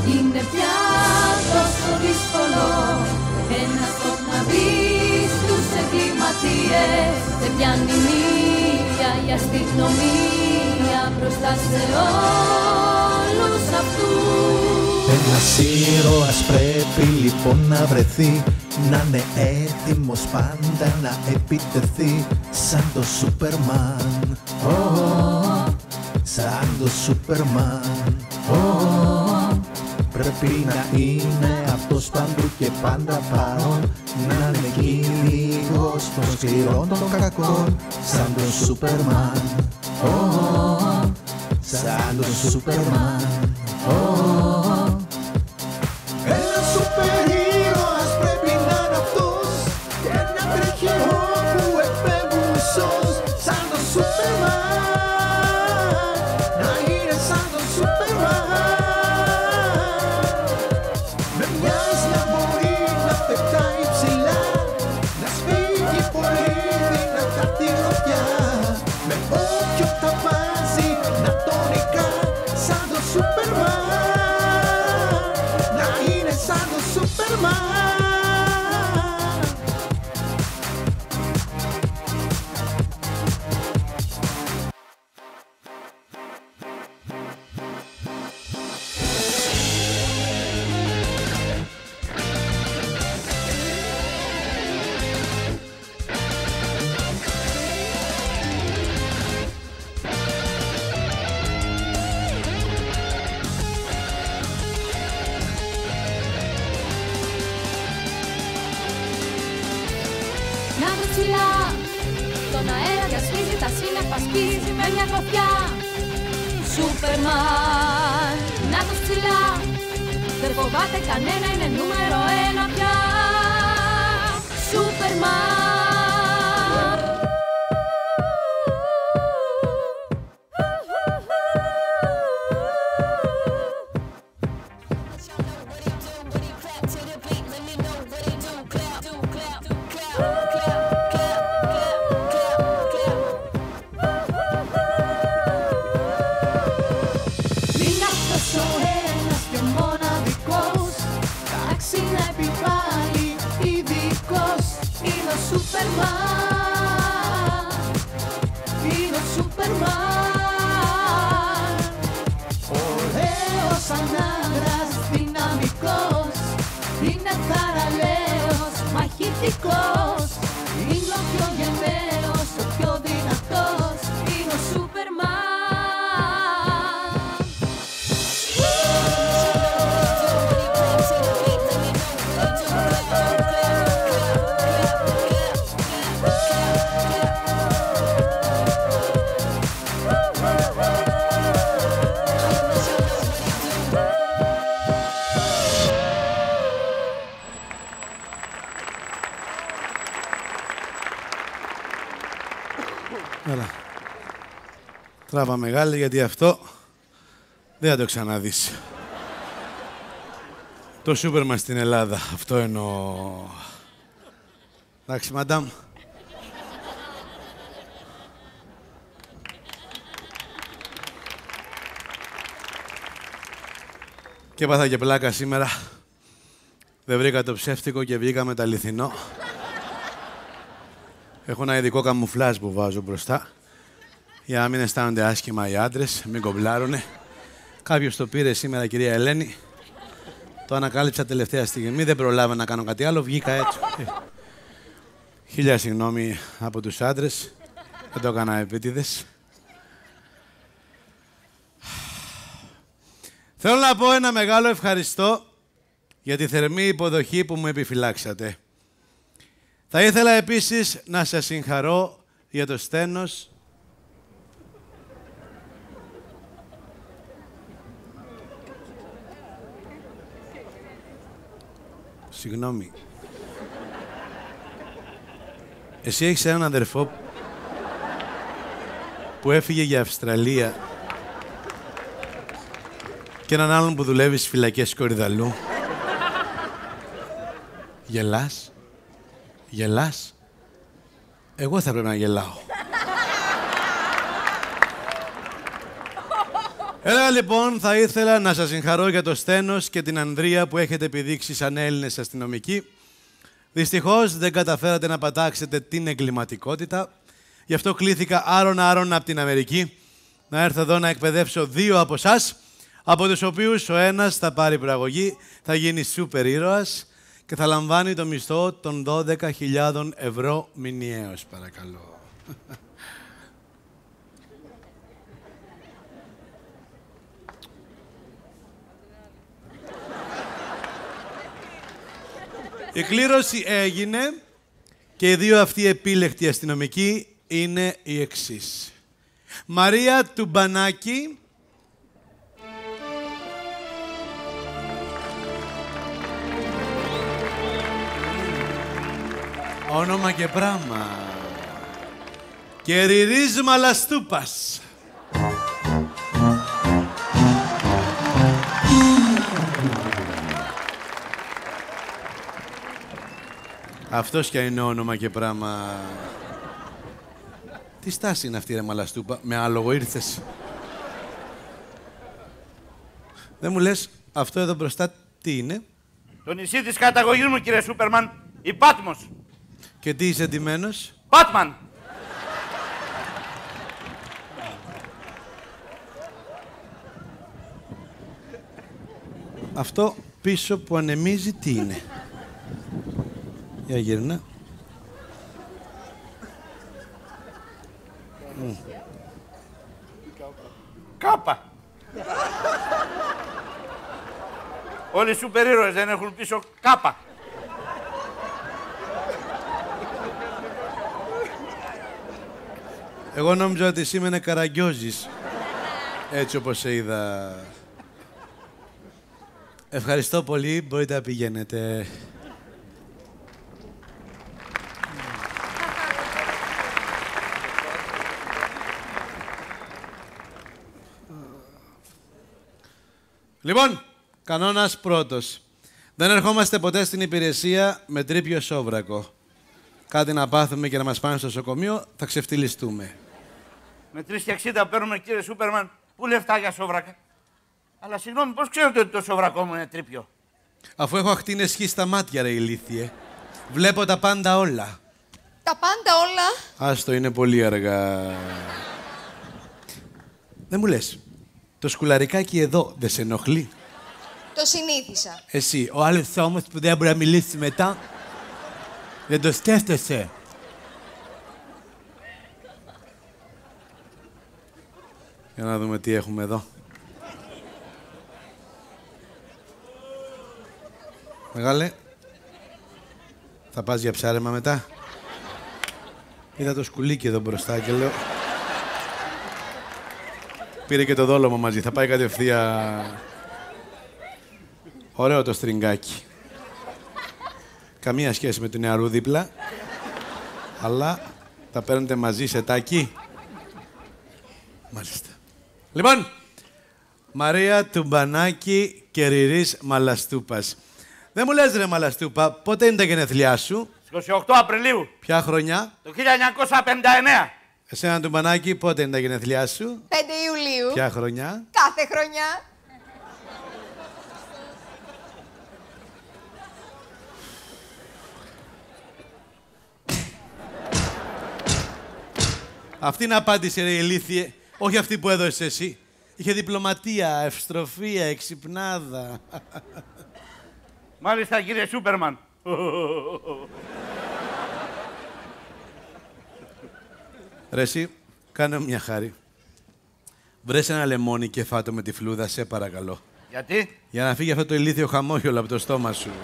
Είναι πια τόσο δύσκολο ένα στοπ να μπει στους εγκληματίες. Δεν πιάνει μία η αστυνομία μπροστά σε όλους αυτούς. Ένας ήρωας πρέπει λοιπόν να βρεθεί, να είναι έτοιμος πάντα να επιτεθεί, σαν το Σούπερμαν, σαν το Σούπερμαν. Πρέπει να είναι αυτός παντού και πάντα παρόν, να είναι κυνηγός των σκληρών των κακών, σαν το Σούπερμαν, σαν το Σούπερμαν. Ένας σούπερ ήρωας πρέπει να είναι αυτός και να τρέχει όπου εκπέμπουν μισός, σαν το Σούπερμαν, να είναι σαν το Σούπερμαν. Με μοιάζει να μπορεί να πετάει ψηλά, να σφίγγει πολύ δυνατά τη γροφιά, με όποιον τα βάζει να τον νικά, σαν το Σούπερμαν. Σαν το Σούπερμαν. Στον αέρα διασφίζει, τα σύννεφα σπίζει με μια κοφιά. Σούπερμαν, να το ψηλά, δεν φοβάται κανένα, είναι νούμερο ένα πια. Σούπερμαν. Είναι ο Σούπερμαν, ωραίος σαν άντρας, δυναμικός, είναι θαραλέος, μαχητικός, είναι ο πιο γενναίος, ο πιο δυνατός, είναι ο Σούπερμαν. Έλα. Τράβα μεγάλη, γιατί αυτό δεν θα το ξαναδείς. Το Σούπερμαν στην Ελλάδα, αυτό εννοώ. Εντάξει, μαντάμ. Και έπαθα και πλάκα σήμερα. Δεν βρήκα το ψεύτικο και βγήκα με το αληθινό. Έχω ένα ειδικό καμουφλάζ που βάζω μπροστά, για να μην αισθάνονται άσχημα οι άντρες, μην κομπλάρουνε. Κάποιος το πήρε σήμερα, κυρία Ελένη. Το ανακάλυψα τελευταία στιγμή, δεν προλάβα να κάνω κάτι άλλο, βγήκα έτσι. Χίλια συγγνώμη από τους άντρες, δεν το έκανα επίτηδες. Θέλω να πω ένα μεγάλο ευχαριστώ για τη θερμή υποδοχή που μου επιφυλάξατε. Θα ήθελα επίσης να σας συγχαρώ για το στένος Συγγνώμη. Εσύ έχεις έναν αδερφό που έφυγε για Αυστραλία και έναν άλλον που δουλεύει στις φυλακές Κορυδαλού. Γελάς. Γελάς. Εγώ θα πρέπει να γελάω. Έλα λοιπόν, θα ήθελα να σας συγχαρώ για το στένος και την ανδρεία που έχετε επιδείξει σαν Έλληνες αστυνομικοί. Δυστυχώς δεν καταφέρατε να πατάξετε την εγκληματικότητα. Γι' αυτό κλήθηκα άρον-άρον από την Αμερική να έρθω εδώ να εκπαιδεύσω 2 από εσάς, από τους οποίους ο ένας θα πάρει προαγωγή, θα γίνει σούπερ ήρωας και θα λαμβάνει το μισθό των 12.000 ευρώ μηνιαίως, παρακαλώ. Η κλήρωση έγινε και οι 2 αυτοί επίλεκτοι αστυνομικοί είναι οι εξής. Μαρία Τουμπανάκη. Όνομα και πράμα. Και Ριρής Μαλαστούπας. Αυτός κι αν είναι όνομα και πράμα. Τι στάση είναι αυτή, ρε Μαλαστούπα, με άλογο ήρθες. Δεν μου λες, αυτό εδώ μπροστά τι είναι? Το νησί της καταγωγής μου, κύριε Σούπερμαν, η Πάτμος. Και τι είσαι ντυμένος? Πάτμαν. Αυτό πίσω που ανεμίζει τι είναι? Για γύρνα. Κάπα. Όλοι οι σούπερ ήρωες δεν έχουν πίσω κάπα. Εγώ νόμιζα ότι σήμαινε Καραγκιόζης. Έτσι όπως σε είδα. Ευχαριστώ πολύ. Μπορείτε να πηγαίνετε. Λοιπόν, κανόνας πρώτος. Δεν ερχόμαστε ποτέ στην υπηρεσία με τρίπιο σόβρακο. Κάτι να πάθουμε και να μας πάνε στο νοσοκομείο, θα ξεφτυλιστούμε. Με 3,60 παίρνουμε, κύριε Σούπερμαν, πού λεφτά για σόβρακα? Αλλά συγγνώμη, πώς ξέρετε ότι το σόβρακό μου είναι τρίπιο? Αφού έχω ακτίνες χ στα μάτια, ρε ηλίθιε. Βλέπω τα πάντα όλα. Τα πάντα όλα. Άστο, είναι πολύ αργά. Δεν μου λες, το σκουλαρικάκι εδώ δεν σε ενοχλεί? Το συνήθισα. Εσύ, ο άλλος όμως που δεν μπορεί να μιλήσει μετά, δεν το σκέφτεσαι? Για να δούμε τι έχουμε εδώ. Μεγάλε, θα πας για ψάρεμα μετά? Είδα το σκουλίκι εδώ μπροστά και λέω... Πήρε και το δόλωμο μαζί, θα πάει κατευθείαν... Ωραίο το στριγκάκι. Καμία σχέση με τον νεαρού δίπλα. Αλλά τα παίρνετε μαζί σε τάκι. Μάλιστα. Λοιπόν, Μαρία Τουμπανάκη και Ριρής Μαλαστούπας. Δεν μου λες, ρε Μαλαστούπα, πότε είναι τα γενέθλιά σου? 28 Απριλίου. Ποια χρονιά? Το 1959. Εσένα, Τουμπανάκη, πότε είναι τα γενέθλιά σου? 5 Ιουλίου. Ποια χρονιά? Κάθε χρονιά. Αυτή είναι απάντηση, ρε ηλίθιε. Όχι αυτή που έδωσες εσύ. Είχε διπλωματία, ευστροφία, εξυπνάδα. Μάλιστα, κύριε Σούπερμαν. Ρε εσύ, κάνε μια χάρη. Βρες ένα λεμόνι και φάτο με τη φλούδα, σε παρακαλώ. Γιατί? Για να φύγει αυτό το ηλίθιο χαμόγελο από το στόμα σου.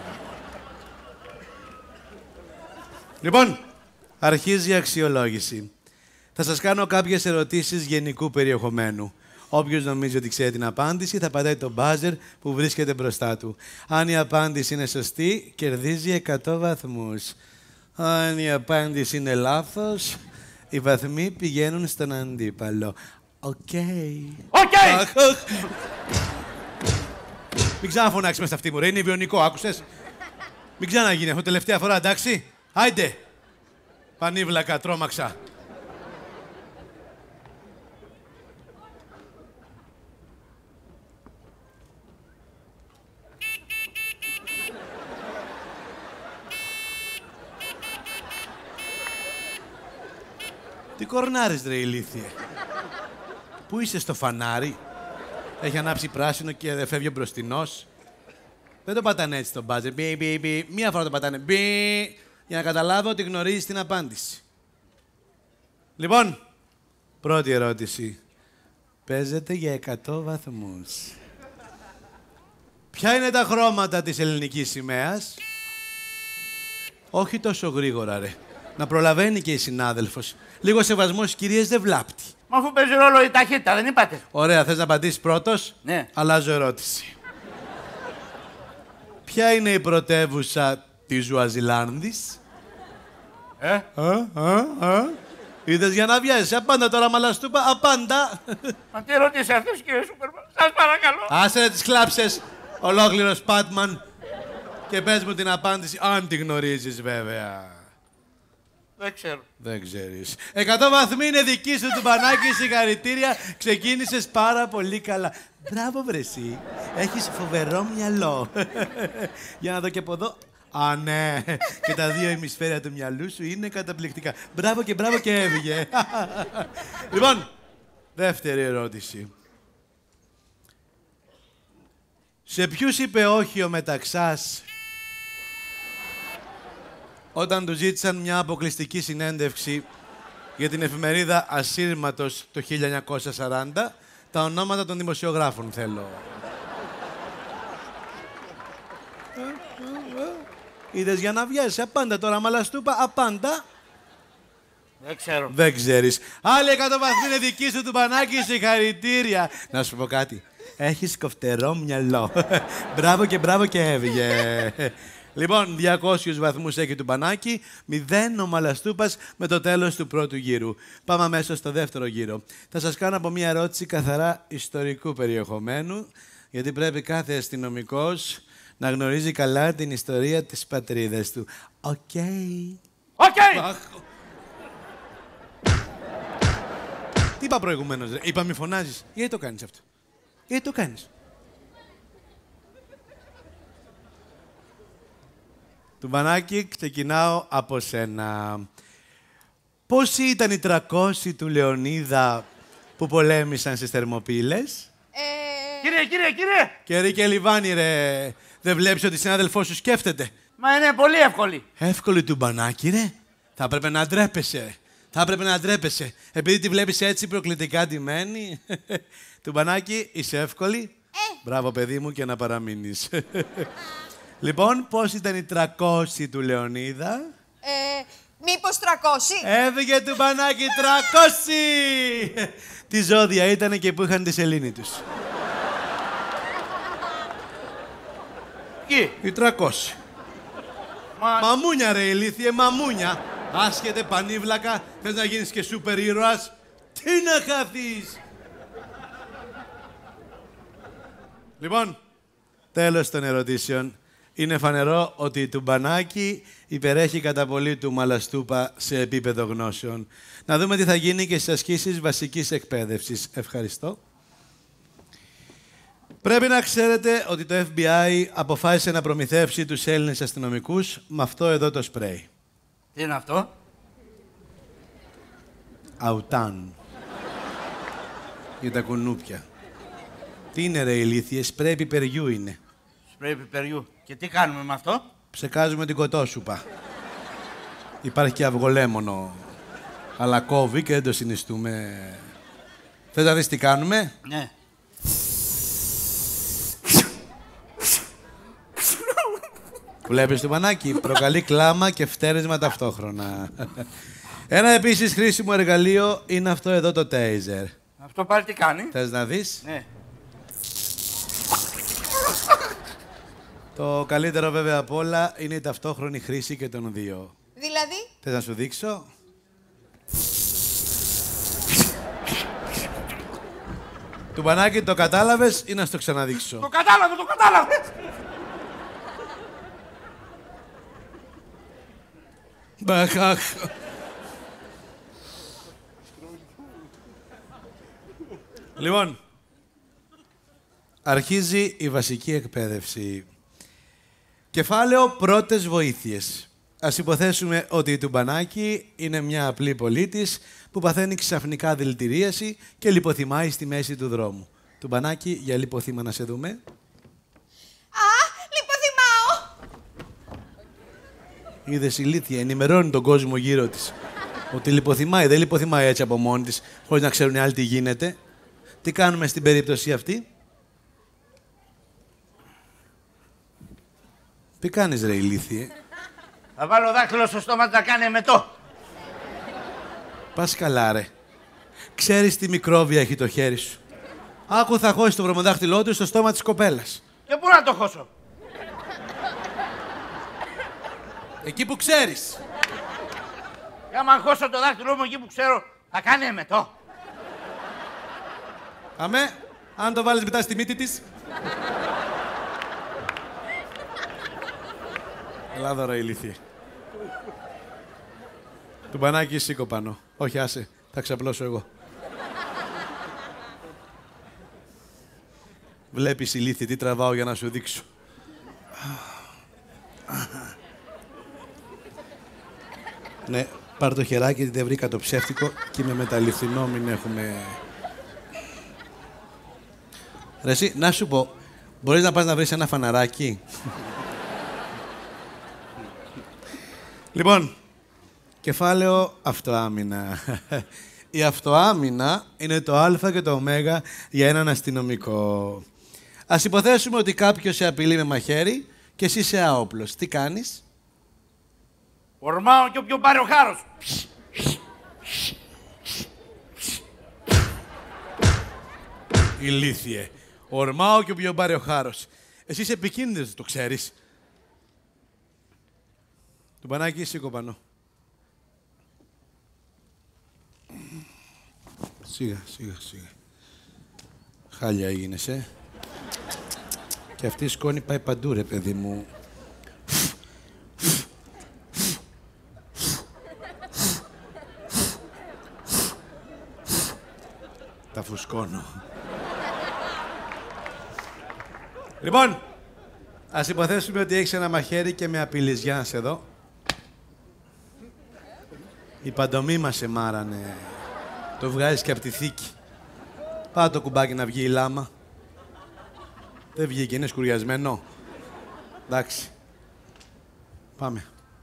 Λοιπόν, αρχίζει η αξιολόγηση. Θα σας κάνω κάποιες ερωτήσεις γενικού περιεχομένου. Όποιος νομίζει ότι ξέρει την απάντηση, θα πατάει το μπάζερ που βρίσκεται μπροστά του. Αν η απάντηση είναι σωστή, κερδίζει 100 βαθμούς. Αν η απάντηση είναι λάθος, οι βαθμοί πηγαίνουν στον αντίπαλο. Οκ. Οκ! Μην ξαναφωνάξεις μες αυτή μου, ρε. Είναι βιονικό, άκουσες. Μην ξαναγίνει αυτό τελευταία φορά, εντάξει. Άιντε. Πανίβλακα, τρόμαξα. Τι κορνάρεις, ρε ηλίθιε. Πού είσαι στο φανάρι. Έχει ανάψει πράσινο και δεν φεύγει ο μπροστινός. Δεν το πατάνε έτσι τον μπάζερ. Μία φορά το πατάνε. Για να καταλάβω ότι γνωρίζεις την απάντηση. Λοιπόν, πρώτη ερώτηση. Παίζεται για 100 βαθμούς. Ποια είναι τα χρώματα της ελληνικής σημαίας? Όχι τόσο γρήγορα, ρε. Να προλαβαίνει και η συνάδελφος. Λίγο σεβασμό στις κυρίες δεν βλάπτει. Μα αφού παίζει ρόλο η ταχύτητα, δεν είπατε? Ωραία, θες να απαντήσεις πρώτος? Ναι. Αλλάζω ερώτηση. Ποια είναι η πρωτεύουσα της Ζουαζιλάνδης? Είδες για να βιάζεσαι. Απάντα τώρα, μαλαστούπα, απάντα. Μα τι ερωτήσεις αυτές, κύριε Σούπερμαν? Σας παρακαλώ. Άσε να τις κλάψες, ολόκληρος Πάτμαν. Και πες μου την απάντηση, αν τη γνωρίζεις βέβαια. Δεν ξέρω. Δεν ξέρεις. 100 βαθμοί είναι δική σου του Μπανάκη, συγχαρητήρια. Ξεκίνησες πάρα πολύ καλά. Μπράβο, βρε εσύ. Έχεις φοβερό μυαλό. Για να δω και από εδώ. Α, ναι. Και τα δύο ημισφαίρια του μυαλού σου είναι καταπληκτικά. Μπράβο και έβγε. Λοιπόν, δεύτερη ερώτηση. Σε ποιους είπε όχι ο Μεταξάς όταν του ζήτησαν μια αποκλειστική συνέντευξη για την εφημερίδα Ασύρματος το 1940, τα ονόματα των δημοσιογράφων θέλω. Είδες για να βιάζεις, απάντα τώρα, μαλαστούπα, απάντα. Δεν ξέρω. Δεν ξέρεις. Άλλη 100 βαθμοί είναι δική σου του Μπανάκη, συγχαρητήρια. Να σου πω κάτι. Έχεις κοφτερό μυαλό. Μπράβο και έβγε. Λοιπόν, 200 βαθμούς έχει του Μπανάκη, 0 ο Μαλαστούπας με το τέλος του πρώτου γύρου. Πάμε αμέσως στο δεύτερο γύρο. Θα σας κάνω από μια ερώτηση καθαρά ιστορικού περιεχομένου, γιατί πρέπει κάθε αστυνομικός να γνωρίζει καλά την ιστορία της πατρίδας του. Οκ. Τι είπα προηγουμένως, ρε? Είπα μη φωνάζεις. Γιατί το κάνεις αυτό? Γιατί το κάνεις? Του Μπανάκη, ξεκινάω από σένα. Πόσοι ήταν οι 300 του Λεωνίδα που πολέμησαν στις Θερμοπύλες? Κύριε! Κερί και λιβάνι, ρε. Δεν βλέπεις ότι η συνάδελφός σου σκέφτεται? Μα είναι πολύ εύκολη. Εύκολη του Μπανάκη, ρε. Θα έπρεπε να ντρέπεσαι. Επειδή τη βλέπεις έτσι προκλητικά ντυμένη. Του Μπανάκη, είσαι εύκολη. Μπράβο, παιδί μου, και να παραμείνεις. Λοιπόν, πώς ήταν οι 300 του Λεωνίδα? Μήπως 300? Έφυγε του Μπανάκη 300! Τι ζώδια ήτανε και που είχαν τη σελήνη τους? Εκεί. Οι 300. Μαμούνια, ρε ηλίθιε, μαμούνια. Άσχετε πανίβλακα, θες να γίνεις και σούπερ ήρωας? Τι να χαθείς! Λοιπόν, τέλος των ερωτήσεων. Είναι φανερό ότι του Μπανάκη υπερέχει κατά πολύ του Μαλαστούπα σε επίπεδο γνώσεων. Να δούμε τι θα γίνει και στις ασκήσεις βασικής εκπαίδευσης. Ευχαριστώ. Πρέπει να ξέρετε ότι το FBI αποφάσισε να προμηθεύσει τους Έλληνες αστυνομικούς με αυτό εδώ το σπρέι. Τι είναι αυτό? Αουτάν. Για τα κουνούπια. Τι είναι, ρε ηλίθιε, σπρέι πιπεριού είναι. Σπρέι πιπεριού. Και τι κάνουμε με αυτό? Ψεκάζουμε την κοτόσουπα. Υπάρχει και αυγολέμονο. Αλλά κόβει και δεν το συνιστούμε. Θες να δεις τι κάνουμε? Ναι. Βλέπεις το Μπανάκη, προκαλεί κλάμα και φτέρισμα ταυτόχρονα. Ένα επίσης χρήσιμο εργαλείο είναι αυτό εδώ το τέιζερ. Αυτό πάλι τι κάνει? Θες να δεις? Ναι. Το καλύτερο βέβαια απ' όλα είναι η ταυτόχρονη χρήση και των δύο. Δηλαδή? Θες να σου δείξω? Του Μπανάκη, το κατάλαβες ή να στο ξαναδείξω? Το κατάλαβε! Μπαχαχ. Λοιπόν, αρχίζει η βασική εκπαίδευση. Κεφάλαιο πρώτες βοήθειες. ας υποθέσουμε ότι η Τουμπανάκη είναι μια απλή πολίτης που παθαίνει ξαφνικά δηλητηρίαση και λιποθυμάει στη μέση του δρόμου. Τουμπανάκη, για λιποθύμα να σε δούμε. Α, λιποθυμάω. Είδες, ηλίθεια, ενημερώνει τον κόσμο γύρω της. Ότι λιποθυμάει, δεν λιποθυμάει έτσι από μόνη της, χωρίς να ξέρουν οι άλλοι τι γίνεται. Τι κάνουμε στην περίπτωση αυτή? Τι κάνεις, ρε ηλίθιε? Θα βάλω δάχτυλο στο στόμα να κάνει εμετό. Πας καλά, ρε. Ξέρεις τι μικρόβια έχει το χέρι σου. Άκου, θα χώσει το βρωμοδάχτυλό του στο στόμα της κοπέλας. Και πού να το χώσω? Εκεί που ξέρεις. Και άμα χώσω το δάχτυλό μου εκεί που ξέρω, θα κάνει εμετό. Αμέ, αν το βάλεις μετά στη μύτη της. Ελά δω, ρε ηλίθιε. Τουμπανάκη, σήκω πάνω. Όχι, άσε, θα ξαπλώσω εγώ. Βλέπεις, ηλίθιε, τι τραβάω για να σου δείξω. Ναι, πάρ' το χεράκι, δεν βρήκα το ψεύτικο και με μεταλλιφθηνό μην έχουμε... Ρε εσύ, να σου πω, μπορείς να πας να βρεις ένα φαναράκι? Λοιπόν, κεφάλαιο αυτοάμυνα. Η αυτοάμυνα είναι το α και το ω για έναν αστυνομικό. Ας υποθέσουμε ότι κάποιος σε απειλεί με μαχαίρι και εσύ είσαι άοπλος. Τι κάνεις? Ορμάω και όποιον πάρει ο χάρος. Ηλίθιε. Ορμάω και όποιον πάρει ο χάρος. Εσύ είσαι επικίνδυνος, το ξέρεις. Τουμπανάκη, σήκω πάνω. Σιγά, σιγά, σιγά. Χάλια έγινες, Και αυτή η σκόνη πάει παντού, ρε παιδί μου. Τα φουσκώνω. Λοιπόν, ας υποθέσουμε ότι έχεις ένα μαχαίρι και με απειλείς. Για να σε δω. Η παντομή μας σε μάρανε. Το βγάζεις και από τη θήκη. Πάω το κουμπάκι να βγει η λάμα. Δεν βγήκε, είναι σκουριασμένο. Εντάξει. Πάμε.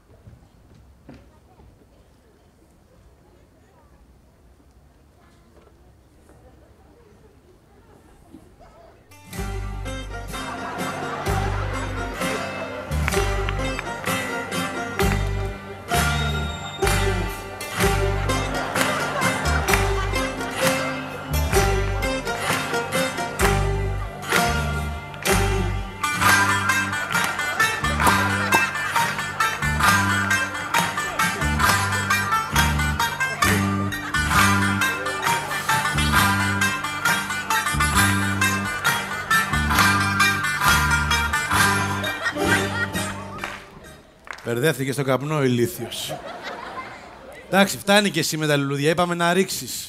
Μπερδεύτηκε στο καπνό, ηλίθιος. Εντάξει, φτάνει και εσύ με τα λουλούδια. Είπαμε να ρίξεις.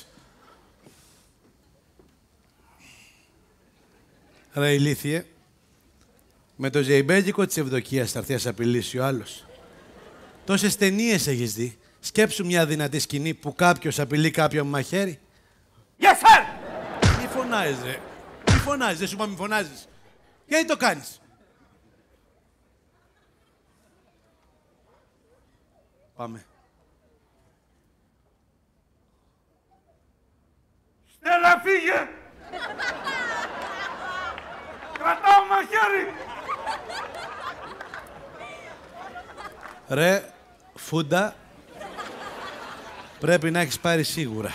Ρε ηλίθιε, με το ζεϊμπέγικο της Ευδοκίας θα έρθει να σε απειλήσει ο άλλος. Τόσες ταινίες έχεις δει. Σκέψου μια δυνατή σκηνή που κάποιος απειλεί κάποιον με μαχαίρι. Yes, sir! Μη φωνάζεις, ρε. Μη φωνάζεις, δεν σου είπα μη φωνάζεις. Γιατί το κάνεις? Πάμε. Στέλλα, φύγε! Κρατάω μαχαίρι! Ρε, φούντα, πρέπει να έχεις πάρει σίγουρα.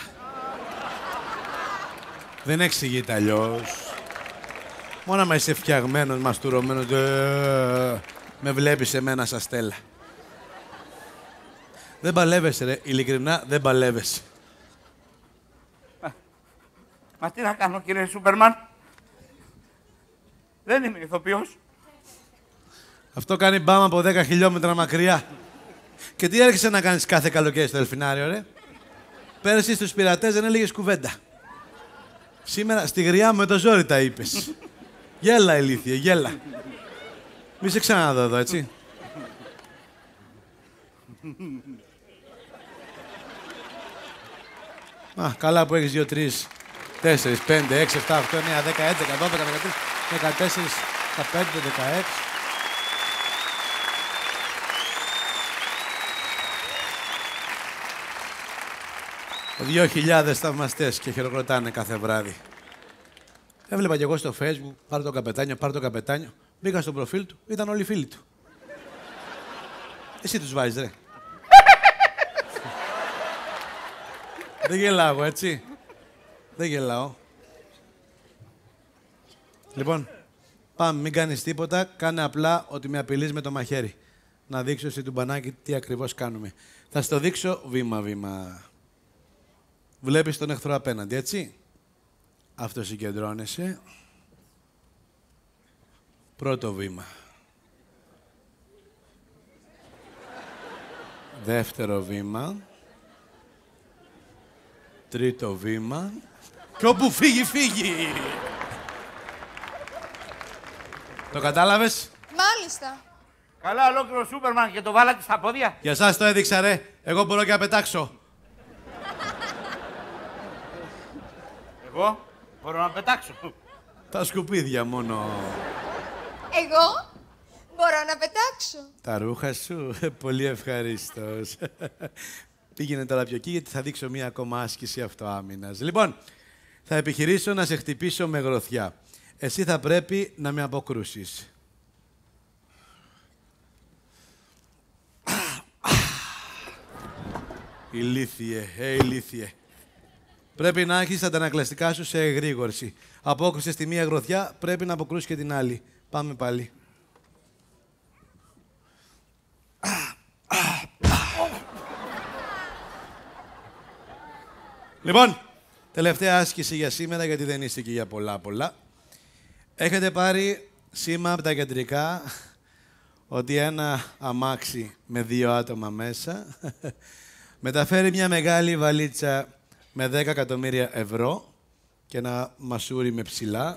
Δεν εξηγείται αλλιώς. Μόνο άμα είσαι φτιαγμένος, μαστουρωμένος, με βλέπεις εμένα σαν Στέλλα. Δεν παλεύεσαι, ρε. Ειλικρινά, δεν παλεύεσαι. Μα τι να κάνω, κύριε Σούπερμαν. Δεν είμαι ηθοποιός. Αυτό κάνει μπάμα από 10 χιλιόμετρα μακριά. Και τι έρχεσαι να κάνεις κάθε καλοκαίρι στο Δελφινάριο, ρε? Πέρυσι στους πειρατές δεν έλεγες κουβέντα. Σήμερα στη γριά με το ζόρι τα είπες. Γέλα, ηλίθιε, γέλα. Μη σε ξαναδώ εδώ, έτσι. Α, καλά που έχεις 2, 3, 4, 5, 6, 7, 8, 9, 10, 11, 12, 13, 14, 15, 16. Δύο 2.000 θαυμαστές και χειροκροτάνε κάθε βράδυ. Έβλεπα κι εγώ στο Facebook, πάρε το καπετάνιο, πάρε το καπετάνιο. Μπήκα στο προφίλ του, ήταν όλοι οι φίλοι του. Εσύ τους βάζεις, ρε. Δεν γελάω, έτσι. Δεν γελάω. Λοιπόν, πάμε, μην κάνεις τίποτα, κάνε απλά ότι με απειλείς με το μαχαίρι. Να δείξω στη τουμπανάκι τι ακριβώς κάνουμε. Θα στο δείξω βήμα-βήμα. Βλέπεις τον εχθρό απέναντι, έτσι. Αυτοσυγκεντρώνεσαι. Πρώτο βήμα. Δεύτερο βήμα. Τρίτο βήμα. Και όπου φύγει, φύγει! Το κατάλαβες? Μάλιστα. Καλά, ολόκληρο Σούπερμαν και το βάλατε στα πόδια. Για σας το έδειξα, ρε. Εγώ μπορώ και να πετάξω. Εγώ μπορώ να πετάξω. Τα σκουπίδια μόνο. Εγώ μπορώ να πετάξω. Τα ρούχα σου, πολύ ευχαρίστως. Πήγαινε τώρα πιο εκεί, γιατί θα δείξω μία ακόμα άσκηση αυτοάμυνας. Λοιπόν, θα επιχειρήσω να σε χτυπήσω με γροθιά. Εσύ θα πρέπει να με αποκρούσεις. Ηλίθιε, ηλίθιε. Πρέπει να έχεις τα αντανακλαστικά σου σε εγρήγορση. Απόκρουσες τη μία γροθιά, πρέπει να αποκρούσεις και την άλλη. Πάμε πάλι. Λοιπόν, τελευταία άσκηση για σήμερα, γιατί δεν είστε και για πολλά. Έχετε πάρει σήμα από τα κεντρικά ότι ένα αμάξι με 2 άτομα μέσα μεταφέρει μια μεγάλη βαλίτσα με 10 εκατομμύρια ευρώ και ένα μασούρι με ψηλά,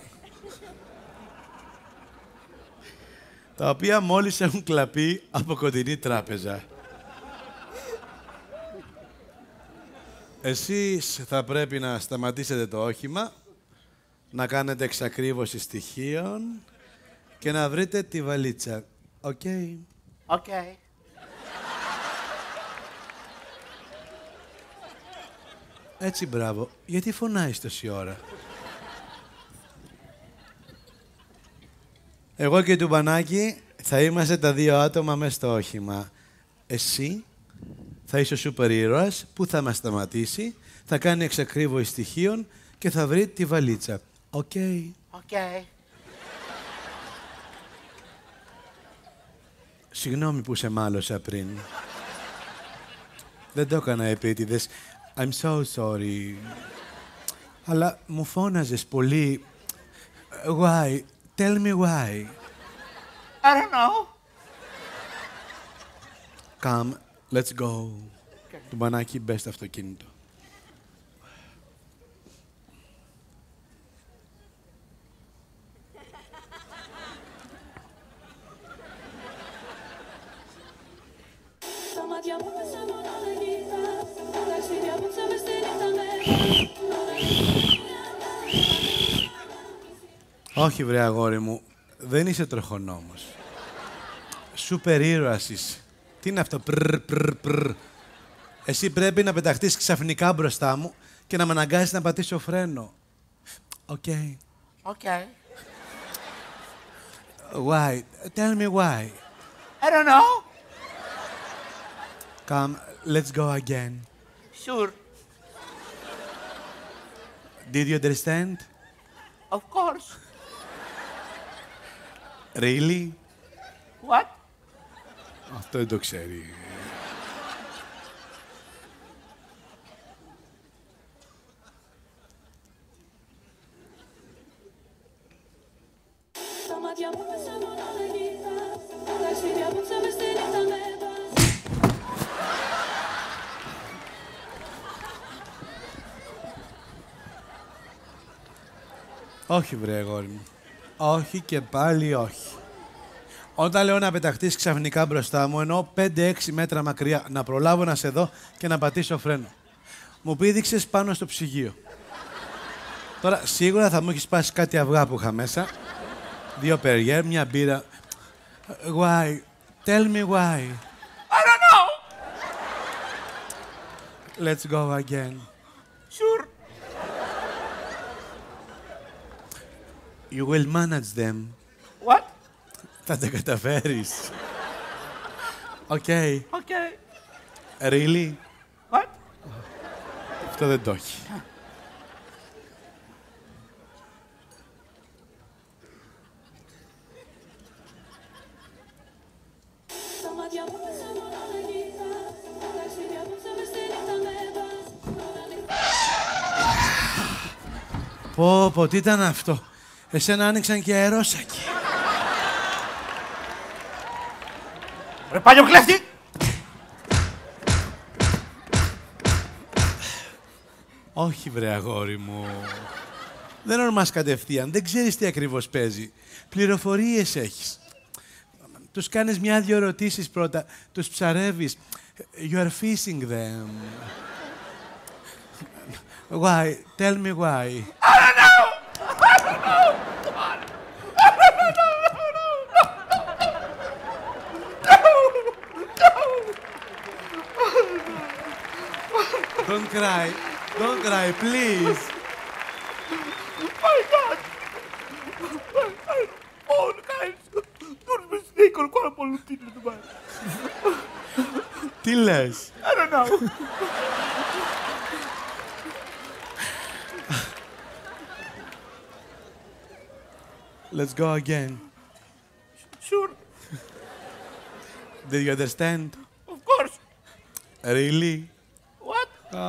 τα οποία μόλις έχουν κλαπεί από κοντινή τράπεζα. Εσείς θα πρέπει να σταματήσετε το όχημα, να κάνετε εξακρίβωση στοιχείων και να βρείτε τη βαλίτσα. Οκ. Οκ. Έτσι, μπράβο. Γιατί φωνάζεις τόση ώρα? Εγώ και του Μπανάκη θα είμαστε τα 2 άτομα μέσα στο όχημα. Εσύ θα είσαι ο σούπερ ήρωας που θα μας σταματήσει, θα κάνει εξακρίβωση στοιχείων και θα βρει τη βαλίτσα. Οκ. Οκ. Συγγνώμη που σε μάλωσα πριν. Δεν το έκανα επίτηδες. I'm so sorry. Αλλά μου φώναζες πολύ. Why? Tell me why. I don't know. Come, let's go. Του Μπανάκη, μπες στο αυτοκίνητο. Όχι, βρε αγόρι μου, δεν είσαι τροχονόμος. Σούπερ ήρωας είσαι. Τι είναι αυτό, πρρρρ. Εσύ πρέπει να πεταχτείς ξαφνικά μπροστά μου και να με αναγκάσεις να πατήσω φρένο. Οκ. Οκ. Why? Tell me why. I don't know. Come, let's go again. Sure. Did you understand? Of course. Really? What? Αυτό δεν το ξέρει. Όχι, βρε αγόρι μου. Όχι και πάλι όχι. Όταν λέω να πεταχτείς ξαφνικά μπροστά μου, εννοώ 5-6 μέτρα μακριά, να προλάβω να σε δω και να πατήσω φρένο. Μου πήδηξες πάνω στο ψυγείο. Τώρα, σίγουρα θα μου έχει σπάσει κάτι αυγά που είχα μέσα. 2 Perrier, μια μπύρα. Why? Tell me why. I don't know. Let's go again. Sure. You will manage them. What? Θα τα καταφέρεις. Okay. Okay. Really? What? Αυτό δεν το έχει. Πω, τι ήταν αυτό. Εσένα άνοιξαν και αερόσακοι. Ρε παλιοκλέφτη! Όχι βρε αγόρι μου. Δεν ορμάς κατευθείαν. Δεν ξέρεις τι ακριβώς παίζει. Πληροφορίες έχεις. Τους κάνεις 1-2 ερωτήσεις πρώτα. Τους ψαρεύεις. You are fishing them. Why? Tell me why. Don't cry. Don't cry, please. My God! Oh, guys! Don't mistake on quite a political device. Τι λες? I don't know. Let's go again. Sure. Did you understand? Of course. Really? What?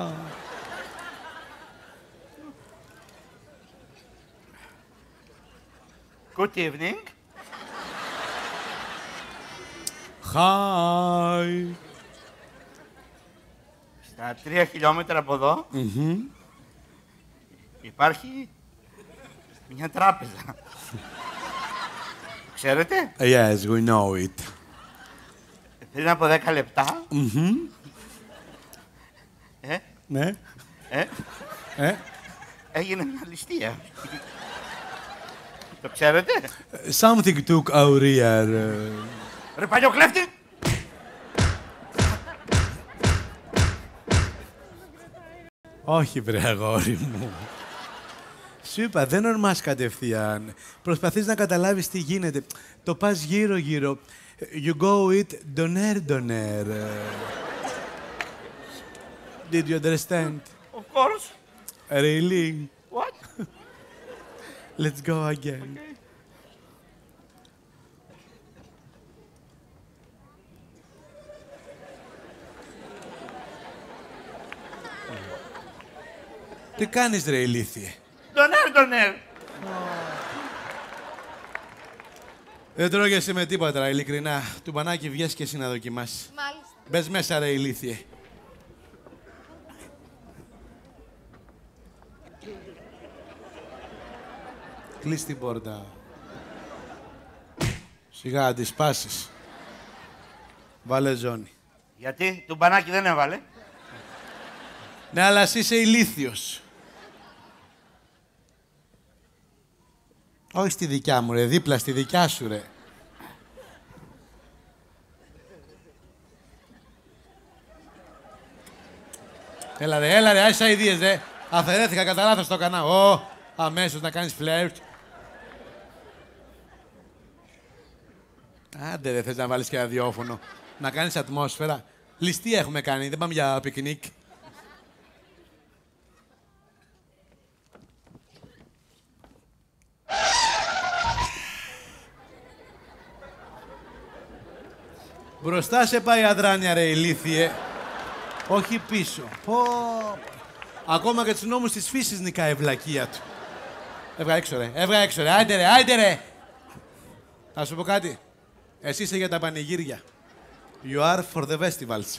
Good evening. Hi. Στα 3 χιλιόμετρα από εδώ υπάρχει μια τράπεζα. Ξέρετε, Yes, we know it. πριν από 10 λεπτά Ναι. έγινε μια ληστεία. Το ξέρετε? Something took our ear. Ρε παλιοκλέφτη! Όχι βρε αγόρι μου. Σου είπα, δεν ορμάς κατευθείαν. Προσπαθείς να καταλάβεις τι γίνεται. Το πας γύρω-γύρω. You go it doner. Did you understand? Of course. Really? What? Let's go again. Τι κάνεις ρε ηλίθιε? Ντονέρ. Δεν τρώγεσαι με τίποτα, ειλικρινά. Του μπανάκι βγες και εσύ να δοκιμάσεις. Μάλιστα. Μπες μέσα ρε ηλίθιε. Κλείς την πόρτα. Σιγά, τη σπάσεις. Βάλε ζώνη. Γιατί, του μπανάκι δεν έβαλε. Ναι, αλλά εσύ είσαι ηλίθιος. Όχι στη δικιά μου, ρε. Δίπλα στη δικιά σου, ρε. Έλα ρε, άισα ιδίες, ρε. Αφαιρέθηκα κατά λάθος το έκανα. Αμέσως να κάνεις φλερτ. Άντε, δεν θες να βάλεις και ραδιόφωνο. Να κάνεις ατμόσφαιρα. Ληστεία έχουμε κάνει, δεν πάμε για πικνίκ. Μπροστά σε πάει αδράνια ρε ηλίθιε. Όχι πίσω. Ακόμα και τους νόμους της φύσης νικάει η βλακεία του. Έβγα έξω ρε. Άιντε ρε. Θα σου πω κάτι. Εσύ είσαι για τα πανηγύρια. You are for the festivals.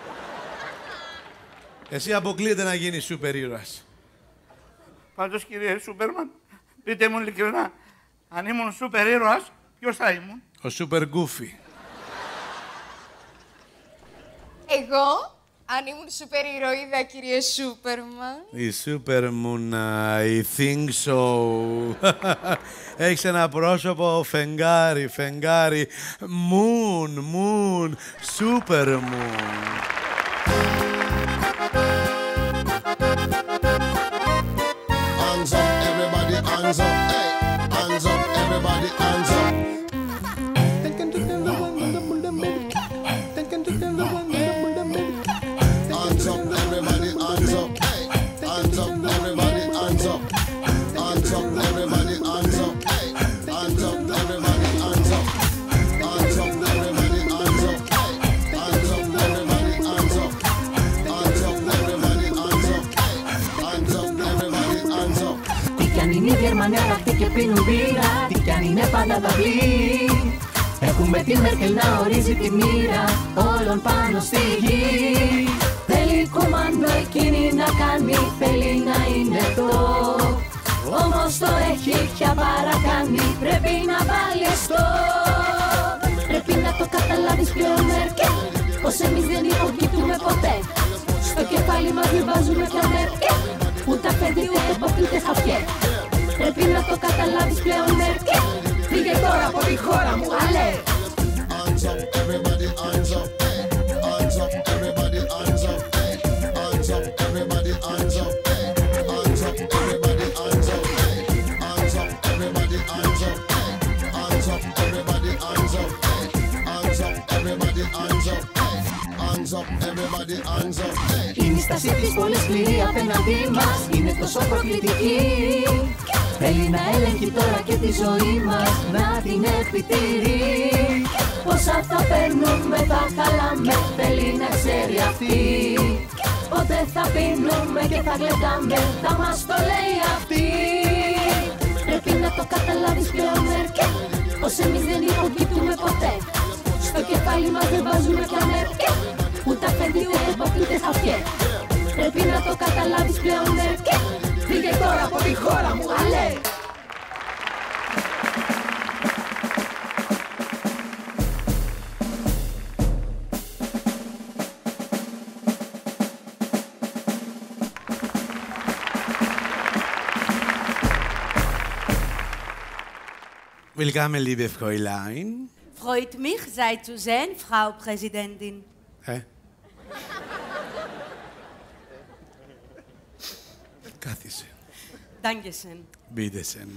Εσύ αποκλείεται να γίνεις σούπερ ήρωας. Πάντως, κύριε Σούπερμαν, πείτε μου ειλικρινά, αν ήμουν σούπερ ήρωας, ποιος θα ήμουν? Ο Super Goofy. Εγώ, αν ήμουν σούπερ ηρωίδα, κύριε Σούπερμαν. Η Supermoon, η Think So. Έχεις ένα πρόσωπο φεγγάρι, φεγγάρι. Moon, Supermoon. Hands up, everybody, hands up, hey. Hands up, everybody, hands up. Hands up, everybody, hands up, hey. Hands up, everybody, hands up. Hands up, everybody, hands up, hey. Hands up, everybody, hands up. Hands up, everybody, hands up, hey. Hands up, everybody, hands up. Hands up, everybody, hands up, hey. Hands up, everybody, hands up. Τι κι αν είναι οι Γερμανοί αραχτοί και πίνουν μπύρα, τι κι αν είναι πάντα δαυλή. Έχουμε τη Μέρκελ να ορίζει τη μοίρα όλων πάνω στη γη. Θέλει κομμάντο εκείνη να κάνει, θέλει να είναι το. Όμως το έχει πια παρακάνει, πρέπει να βάλει στο. Πρέπει να το καταλάβεις πλέον, Μέρκελ, πως εμείς δεν υποκύπτουμε ποτέ. Στο κεφάλι μας δεν βάζουμε πια Μέρκελ, ούτε αφέντη ούτε παπί ούτε χαφιέ. Πρέπει να το καταλάβεις πλέον, Μέρκελ, φύγε τώρα από τη χώρα μου, αλέ. Hands up, everybody, hands up, hey. Hands up, everybody, hands up, hey. Hands up, everybody, hands up, hey. Hands up, everybody, hands up, hey. Hands up, everybody, hands up, hey. Hands up, everybody, hands up, hey. Hands up, everybody, hands up, hey. Hands up, everybody, hands up, hey. Είναι η στάση της πολύ σκληρή απέναντί μας, είναι τόσο προκλητική. Θέλει να ελέγχει τώρα και τη ζωή μας, να την επιτηρεί. Πόσα θα παίρνουμε, θα χαλάμε, θέλει να ξέρει αυτή. Πότε θα πίνουμε και θα γλεντάμε, θα μας το λέει αυτή. Πρέπει να το καταλάβεις πλέον, Μέρκελ, πως εμείς δεν υποκύπτουμε ποτέ. Στο κεφάλι μας δεν βάζουμε πια Μέρκελ, ούτε αφέντη ούτε παπί ούτε χαφιέ. Πρέπει να το καταλάβεις πλέον, Μέρκελ, φύγε τώρα από τη χώρα μου, αλέ. Willkommen, liebe Fräulein. Freut mich, Sie zu sehen, Frau Präsidentin. Κάθισε. Dankeschön. Μπίτεσεν.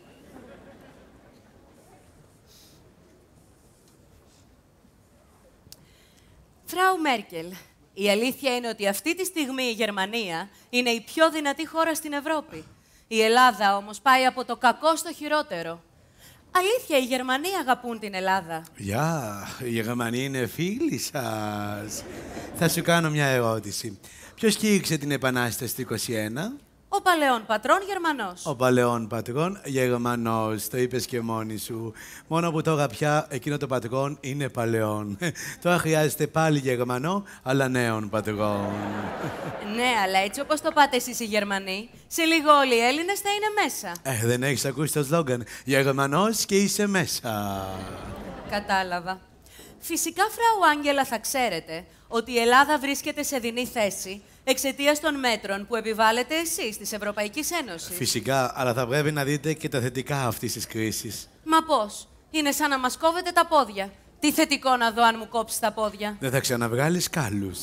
Frau Μέρκελ, η αλήθεια είναι ότι αυτή τη στιγμή η Γερμανία είναι η πιο δυνατή χώρα στην Ευρώπη. Η Ελλάδα όμως πάει από το κακό στο χειρότερο. Αλήθεια, οι Γερμανοί αγαπούν την Ελλάδα. Γεια, οι Γερμανοί είναι φίλοι σας. Θα σου κάνω μια ερώτηση. Ποιος κήρυξε την Επανάσταση του 21? Ο παλαιόν πατρόν Γερμανός. Ο παλαιόν πατρόν Γερμανός. Το είπες και μόνη σου. Μόνο που τώρα πια εκείνο το πατρόν είναι παλαιόν. Τώρα χρειάζεται πάλι Γερμανό, αλλά νέον πατρόν. Ναι, αλλά έτσι όπως το πάτε εσείς οι Γερμανοί, σε λίγο όλοι οι Έλληνες θα είναι μέσα. Δεν έχεις ακούσει το σλόγγαν. Γερμανός και είσαι μέσα. Κατάλαβα. Φυσικά, Φράου Άγγελα, θα ξέρετε ότι η Ελλάδα βρίσκεται σε δεινή θέση εξαιτίας των μέτρων που επιβάλλετε εσείς της Ευρωπαϊκής Ένωσης. Φυσικά, αλλά θα πρέπει να δείτε και τα θετικά αυτής της κρίσης. Μα πώς? Είναι σαν να μας κόβετε τα πόδια. Τι θετικό να δω αν μου κόψει τα πόδια? Δεν θα ξαναβγάλεις κάλους.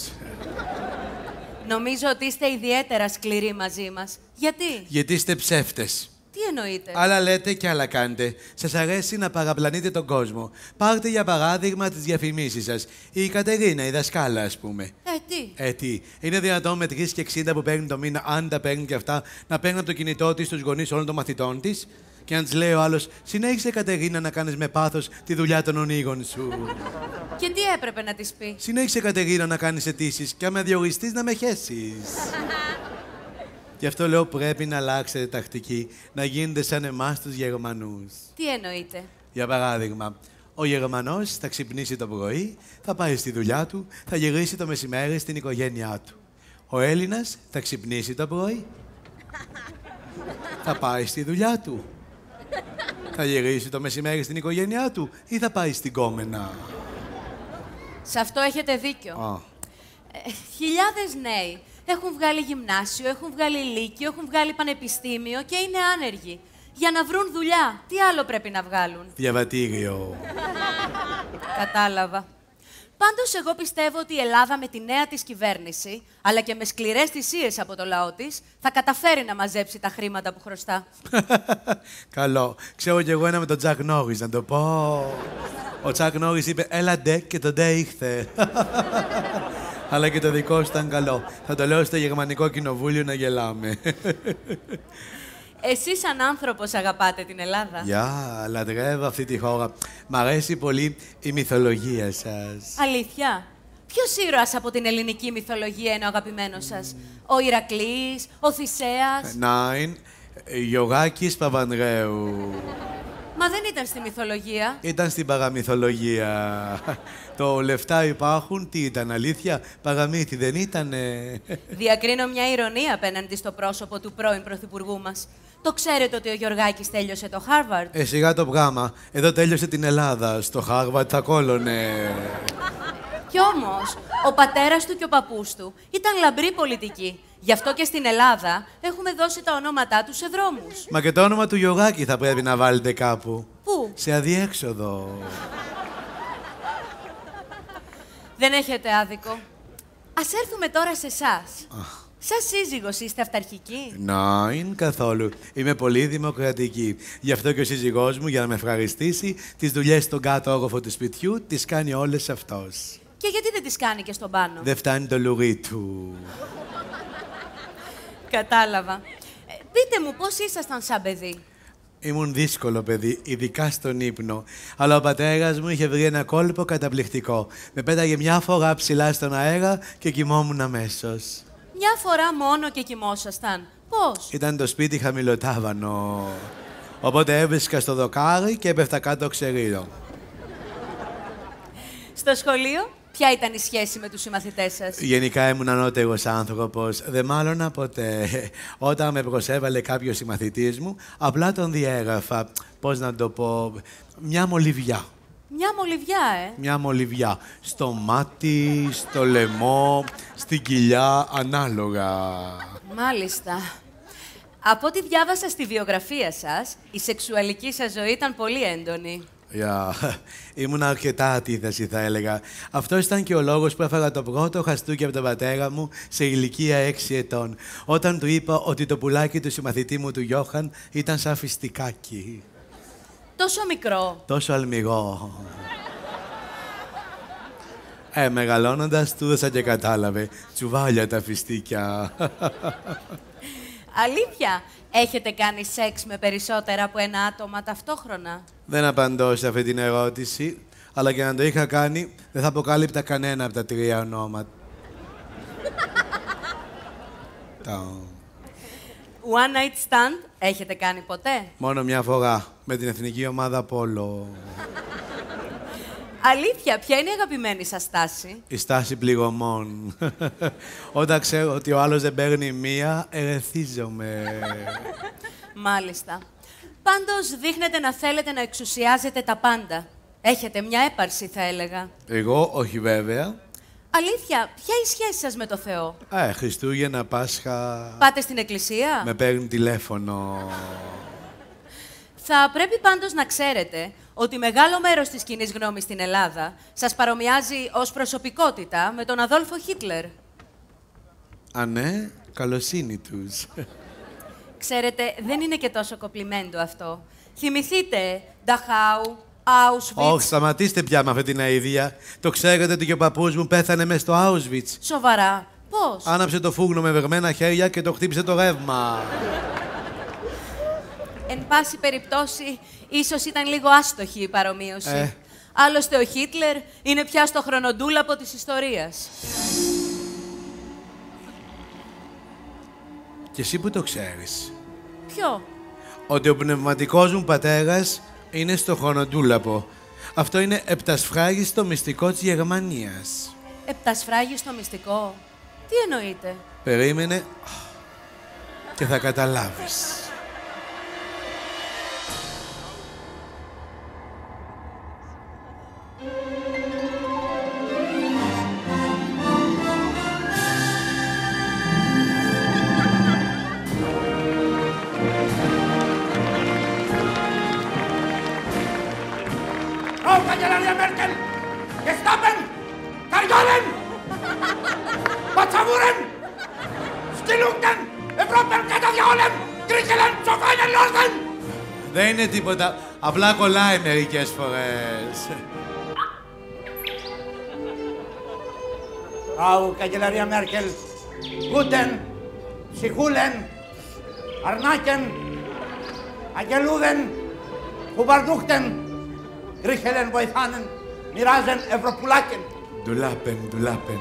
Νομίζω ότι είστε ιδιαίτερα σκληροί μαζί μας. Γιατί? Γιατί είστε ψεύτες. Τι εννοείτε? Άλλα λέτε και άλλα κάνετε. Σας αρέσει να παραπλανείτε τον κόσμο. Πάρτε για παράδειγμα τις διαφημίσεις σας. Η Κατερίνα, η δασκάλα, ας πούμε. Τι? Είναι δυνατόν με 3,60 που παίρνει το μήνα, αν τα παίρνει και αυτά, να παίρνει από το κινητό της στους γονείς όλων των μαθητών της? Και αν της λέει ο άλλος, συνέχισε Κατερίνα να κάνεις με πάθος τη δουλειά των ονείγων σου. Και τι έπρεπε να της πει? Συνέχισε Κατερίνα να κάνεις αιτήσεις και αν με διοριστείς να με χέσεις. Γι' αυτό λέω πρέπει να αλλάξετε τακτική, να γίνετε σαν εμάς τους Γερμανούς. Τι εννοείτε? Για παράδειγμα, ο Γερμανός θα ξυπνήσει το πρωί, θα πάει στη δουλειά του, θα γυρίσει το μεσημέρι στην οικογένειά του. Ο Έλληνας θα ξυπνήσει το πρωί, θα πάει στη δουλειά του. Θα γυρίσει το μεσημέρι στην οικογένειά του ή θα πάει στην κόμενα? Σε αυτό έχετε δίκιο. Χιλιάδες νέοι έχουν βγάλει γυμνάσιο, έχουν βγάλει λύκειο, έχουν βγάλει πανεπιστήμιο και είναι άνεργοι. Για να βρουν δουλειά, τι άλλο πρέπει να βγάλουν? Διαβατήριο. Κατάλαβα. Πάντως, εγώ πιστεύω ότι η Ελλάδα με τη νέα της κυβέρνηση, αλλά και με σκληρές θυσίες από το λαό της, θα καταφέρει να μαζέψει τα χρήματα που χρωστά. Καλό. Ξέρω κι εγώ ένα με τον Τζακ Νόρις, να το πω. Ο Τζακ Νόρις είπε «Έλα ντε» και το ντε ήρθε. Αλλά και το δικό σου ήταν καλό. Θα το λέω στο Γερμανικό Κοινοβούλιο να γελάμε. Εσείς σαν άνθρωπος αγαπάτε την Ελλάδα? Γεια, λατρεύω αυτή τη χώρα. Μ' αρέσει πολύ η μυθολογία σας. Αλήθεια. Ποιος ήρωας από την ελληνική μυθολογία είναι ο αγαπημένος σας? Ο Ηρακλής, ο Θησέας? Νάιν, Γιωργάκης Παπανδρέου. Μα δεν ήταν στη μυθολογία. Ήταν στην παραμυθολογία. Το λεφτά υπάρχουν, τι ήταν, αλήθεια, παραμύθι δεν ήτανε? Διακρίνω μια ηρωνία απέναντι στο πρόσωπο του πρώην πρωθυπουργού μας. Το ξέρετε ότι ο Γιωργάκης τέλειωσε το Χάρβαρντ? Σιγά το πράγμα. Εδώ τέλειωσε την Ελλάδα. Στο Χάρβαρντ θα κόλλωνε. Κι όμως, ο πατέρας του και ο παππούς του ήταν λαμπροί πολιτικοί. Γι' αυτό και στην Ελλάδα έχουμε δώσει τα ονόματά τους σε δρόμους. Μα και το όνομα του Γιωργάκη θα πρέπει να βάλετε κάπου. Πού? Σε αδιέξοδο. Δεν έχετε άδικο. Ας έρθουμε τώρα σε εσάς. Σαν σύζυγος είστε αυταρχικοί? Νάιν, καθόλου. Είμαι πολύ δημοκρατική. Γι' αυτό και ο σύζυγός μου, για να με ευχαριστήσει, τις δουλειές στον κάτω όροφο του σπιτιού τις κάνει όλες αυτός. Και γιατί δεν τις κάνει και στον πάνω? Δεν φτάνει το λουρί του. Κατάλαβα. Πείτε μου, πώς ήσασταν σαν παιδί? Ήμουν δύσκολο παιδί, ειδικά στον ύπνο. Αλλά ο πατέρας μου είχε βρει ένα κόλπο καταπληκτικό. Με πέταγε μια φορά ψηλά στον αέρα και κοιμόμουν αμέσως. Μια φορά μόνο και κοιμόσασταν? Πώς? Ήταν το σπίτι χαμηλοτάβανο. Οπότε έβρισκα στο δοκάρι και έπεφτα κάτω ξερίδο. Στο σχολείο, ποια ήταν η σχέση με τους συμμαθητές σας? Γενικά ήμουν ανώτερος άνθρωπος. Δεν μάλωνα ποτέ. Όταν με προσέβαλε κάποιος συμμαθητής μου, απλά τον διέγραφα. Πώς να το πω, μια μολυβιά. Μια μολυβιά, Μια μολυβιά. Στο μάτι, στο λαιμό, στην κοιλιά, ανάλογα. Μάλιστα. Από ό,τι διάβασα στη βιογραφία σας, η σεξουαλική σας ζωή ήταν πολύ έντονη. Ήμουν αρκετά αντίθεση, θα έλεγα. Αυτό ήταν και ο λόγος που έφαγα το πρώτο χαστούκι από τον πατέρα μου σε ηλικία 6 ετών. Όταν του είπα ότι το πουλάκι του συμμαθητή μου του Γιώχαν ήταν σαν φιστικάκι. Τόσο μικρό? Τόσο αλμυρό. Μεγαλώνοντας του έδωσα και κατάλαβε. Τσουβάλια τα φιστίκια. Αλήθεια, έχετε κάνει σεξ με περισσότερα από ένα άτομα ταυτόχρονα? Δεν απαντώ σε αυτή την ερώτηση, αλλά και να το είχα κάνει, δεν θα αποκάλυπτα κανένα από τα 3 ονόματα. One night stand έχετε κάνει ποτέ? Μόνο μια φορά, με την εθνική ομάδα Πόλο. Αλήθεια, ποια είναι η αγαπημένη σας στάση? Η στάση πληγωμών. Όταν ξέρω ότι ο άλλος δεν παίρνει μία, ερεθίζομαι. Μάλιστα. Πάντως δείχνετε να θέλετε να εξουσιάζετε τα πάντα. Έχετε μια έπαρση, θα έλεγα. Εγώ, όχι βέβαια. Αλήθεια, ποια η σχέση σας με το Θεό? Χριστούγεννα, Πάσχα... Πάτε στην εκκλησία? Με παίρνει τηλέφωνο. Θα πρέπει πάντως να ξέρετε ότι μεγάλο μέρος της κοινής γνώμης στην Ελλάδα σας παρομοιάζει ως προσωπικότητα με τον Αδόλφο Χίτλερ. Ναι, καλοσύνη τους. Ξέρετε, δεν είναι και τόσο κοπλιμέντο αυτό. Θυμηθείτε Νταχάου, Auschwitz. Όχι, σταματήστε πια με αυτή την αηδία. Το ξέρετε ότι και ο παππούς μου πέθανε μες στο Auschwitz. Σοβαρά, πώς? Άναψε το φούρνο με βεγμένα χέρια και το χτύπησε το ρεύμα. Εν πάση περιπτώσει, ίσως ήταν λίγο άστοχη η παρομοίωση. Άλλωστε, ο Χίτλερ είναι πια στο χρονοτούλαπο της ιστορίας. Και εσύ που το ξέρεις? Ποιο? Ότι ο πνευματικός μου πατέρας είναι στο χρονοτούλαπο. Αυτό είναι επτασφράγιστο μυστικό της Γερμανίας. Επτασφράγιστο μυστικό? Τι εννοείτε? Περίμενε και θα καταλάβεις. Μέρκελ, Gestapen, Kariolen, Πατσαβούρεν, Σκυλούγκτεν, Ευρώπερ κατά διαόλεν, Γκρίκελεν, Σοφάινεν Λόρδεν. Δεν είναι τίποτα. Απλά κολλάει μερικές φορές. Frau Καγκελαρία Μέρκελ, Guten, Ψυχούλεν, Αρνάκεν, Αγγελούδεν, Χουμπαρδούχτεν, Γκρίκελεν βοηθάνεν, μοιράζεν Ευρωπουλάκεν. Ντουλάπεν, ντουλάπεν.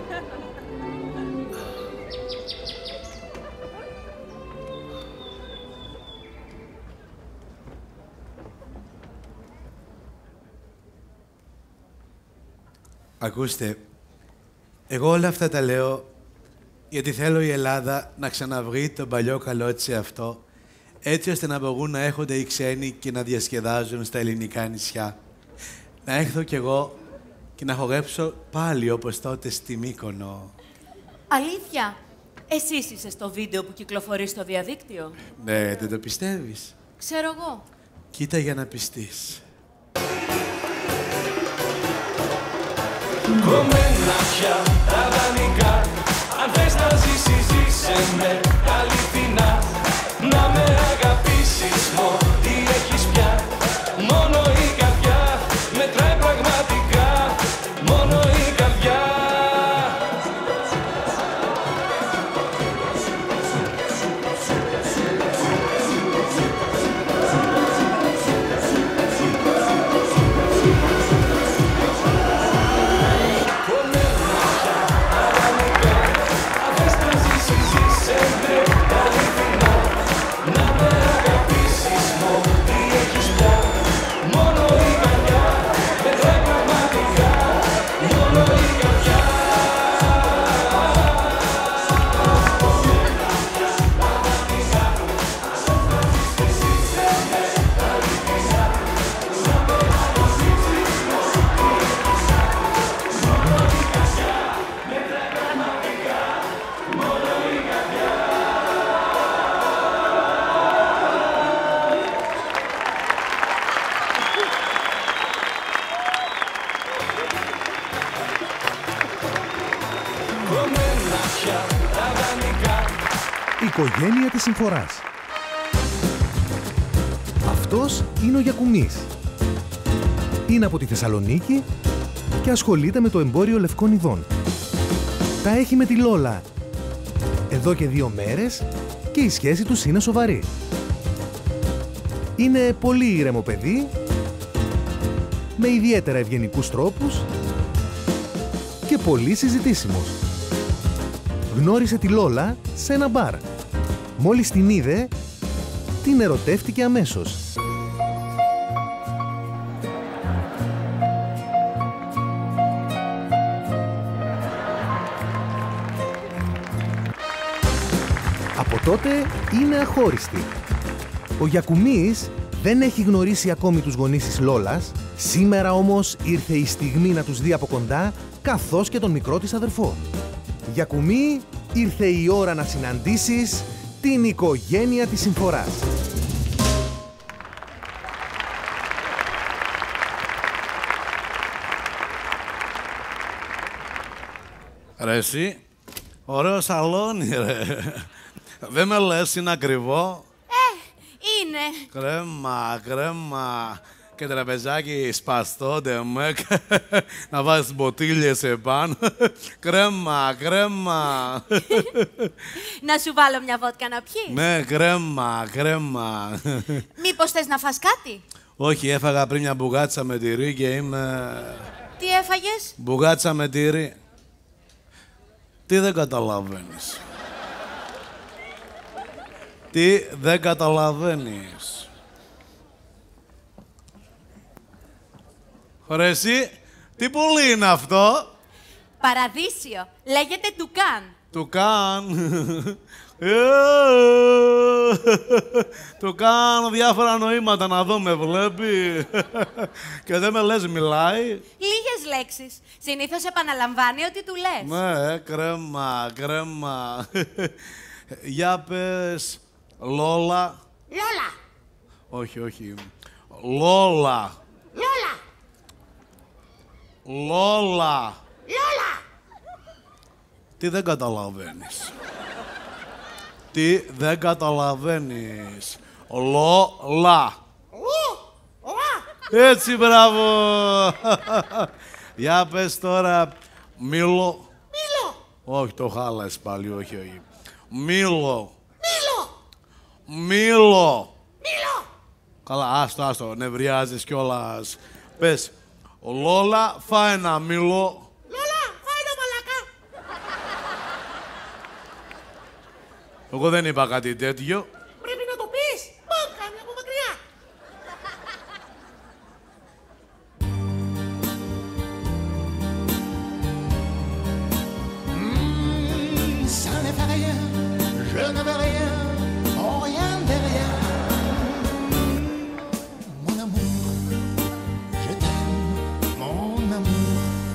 Ακούστε, εγώ όλα αυτά τα λέω γιατί θέλω η Ελλάδα να ξαναβρει τον παλιό καλό της εαυτό, έτσι ώστε να μπορούν να έχονται οι ξένοι και να διασκεδάζουν στα ελληνικά νησιά. Να έρθω κι εγώ και να χορέψω πάλι όπως τότε στη Μύκονο. Αλήθεια, εσείς είσαι στο βίντεο που κυκλοφορεί στο διαδίκτυο? Ναι, δεν το πιστεύεις? Ξέρω εγώ. Κοίτα για να πιστείς. Κομμένα πια τα δανεικά. Αν θες να ζήσεις, ζήσε με αληθινά. Να με αγαπήσεις, τι έχεις πια. Μόνο η καρδιά μετράει πραγματικά. Μόνο η καρδιά. Οικογένεια της Συμφοράς. Αυτός είναι ο Γιακουμής. Είναι από τη Θεσσαλονίκη και ασχολείται με το εμπόριο λευκών ειδών. Τα έχει με τη Λόλα εδώ και 2 μέρες και η σχέση τους είναι σοβαρή. Είναι πολύ ήρεμο παιδί, με ιδιαίτερα ευγενικούς τρόπους και πολύ συζητήσιμος. Γνώρισε τη Λόλα σε ένα μπαρ. Μόλις την είδε, την ερωτεύτηκε αμέσως. Από τότε είναι αχώριστη. Ο Γιακουμής δεν έχει γνωρίσει ακόμη τους γονείς της Λόλας. Σήμερα όμως ήρθε η στιγμή να τους δει από κοντά, καθώς και τον μικρό της αδερφό. Γιακουμί, ήρθε η ώρα να συναντήσεις την οικογένεια της Συμφοράς. Ρε εσύ, ωραίο σαλόνι ρε. Δεν με λες, είναι ακριβό? Είναι. Κρέμα, κρέμα. Και τραπεζάκι σπαστό, ντεμεκ. Να βάζεις μποτίλιες επάνω. Κρέμα, κρέμα. Να σου βάλω μια βότκα να πιείς? Ναι, κρέμα, κρέμα. Μήπως θες να φας κάτι? Όχι, έφαγα πριν μια μπουγάτσα με τυρί και είμαι... Τι έφαγες? Μπουγάτσα με τυρί. Τι δεν καταλαβαίνεις? Τι δεν καταλαβαίνεις? Ρε εσύ, τι πουλί είναι αυτό? Παραδείσιο. Λέγεται τουκάν. Τουκάν. Τουκάν, διάφορα νοήματα να δω, με βλέπει. Και δεν με λες μιλάει. Λίγες λέξεις. Συνήθως επαναλαμβάνει ότι του λες. Ναι, κρέμα, κρέμα. Για πες, Λόλα. Λόλα. Όχι, όχι. Λόλα. Λόλα. Λόλα. Λόλα. Τι δεν καταλαβαίνεις. Τι δεν καταλαβαίνεις. Λόλα. Έτσι, μπράβο. Για πες τώρα, Μήλο. Μήλο. Όχι, το χάλας πάλι, όχι, όχι. Μήλο. Μήλο. Μήλο. Μήλο. Καλά, άστο, νευριάζεις κιόλας. Πες, Λόλα, φάει ένα μήλο. Λόλα, φάει ένα μαλακά. Εγώ δεν είπα κάτι τέτοιο. Πρέπει να το πεις. Κάνει από μακριά. Ça ne fait rien, je ne veux rien, oh rien de rien. Mon amour, je t'aime, mon amour.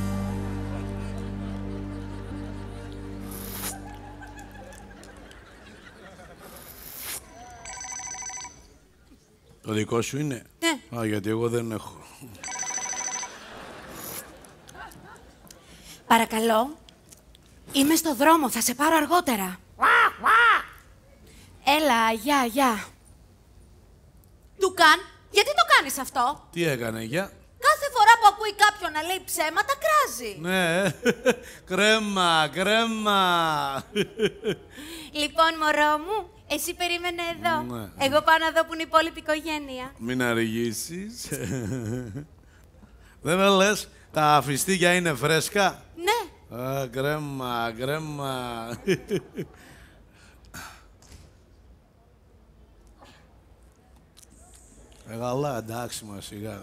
Το δικό σου είναι. Ναι. Α, γιατί εγώ δεν έχω. Παρακαλώ. Είμαι στο δρόμο, θα σε πάρω αργότερα. Έλα, γεια. Τουκάν, γιατί το κάνεις αυτό? Τι έκανε, για. Κάθε φορά που ακούει κάποιον να λέει ψέματα, κράζει. Ναι, κρέμα. Λοιπόν, μωρό μου, εσύ περίμενε εδώ. Ναι. Εγώ πάω να δω που είναι η υπόλοιπη οικογένεια. Μην αργήσεις. Δεν με λες, τα φιστίκια είναι φρέσκα. Ναι. Α, κρέμα. Καλά, εντάξει μας, σιγά.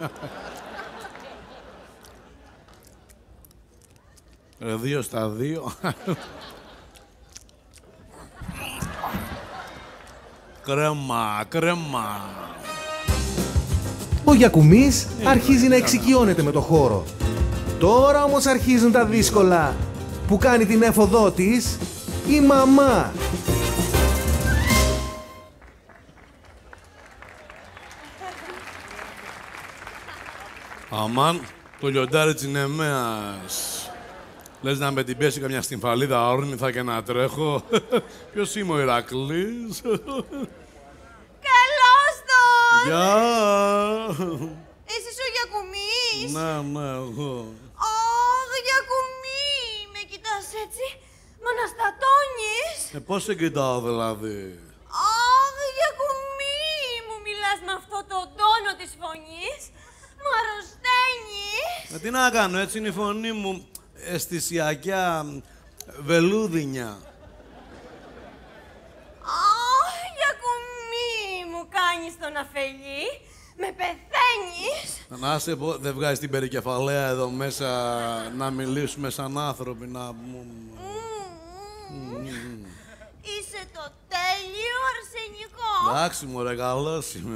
Ρε, 2 στα 2. Κρέμα. Ο Γιακουμής αρχίζει να εξοικειώνεται με το χώρο. Τώρα όμως αρχίζουν τα δύσκολα. Που κάνει την έφοδό της η μαμά. Αμάν, το λιοντάρι της Νεμέας. Λες να με την πέσει καμιά στυμφαλίδα όρνηθα και να τρέχω. Ποιος είμαι ο Ηρακλής. Καλώς τον! Γεια. Εσύ ο Γιακουμής! Ναι, εγώ. Αχ, Γιακουμί! Με κοιτάς έτσι, μ' αναστατώνεις! Πώς σε κοιτάω δηλαδή. Αχ, Γιακουμί! Μου μιλάς με αυτό το τόνο της φωνής! Μ' αρρωσταίνεις! Τι να κάνω, έτσι είναι η φωνή μου. Αισθησιακιά, βελούδινια. Αχ, Γιακουμί! Μου κάνεις τον αφελή! Με πεθαίνεις! Να σε πω, δεν βγάζεις την περικεφαλαία εδώ μέσα να μιλήσουμε σαν άνθρωποι, να... Είσαι το τέλειο αρσενικό! Εντάξει, μωρέ, καλός είμαι.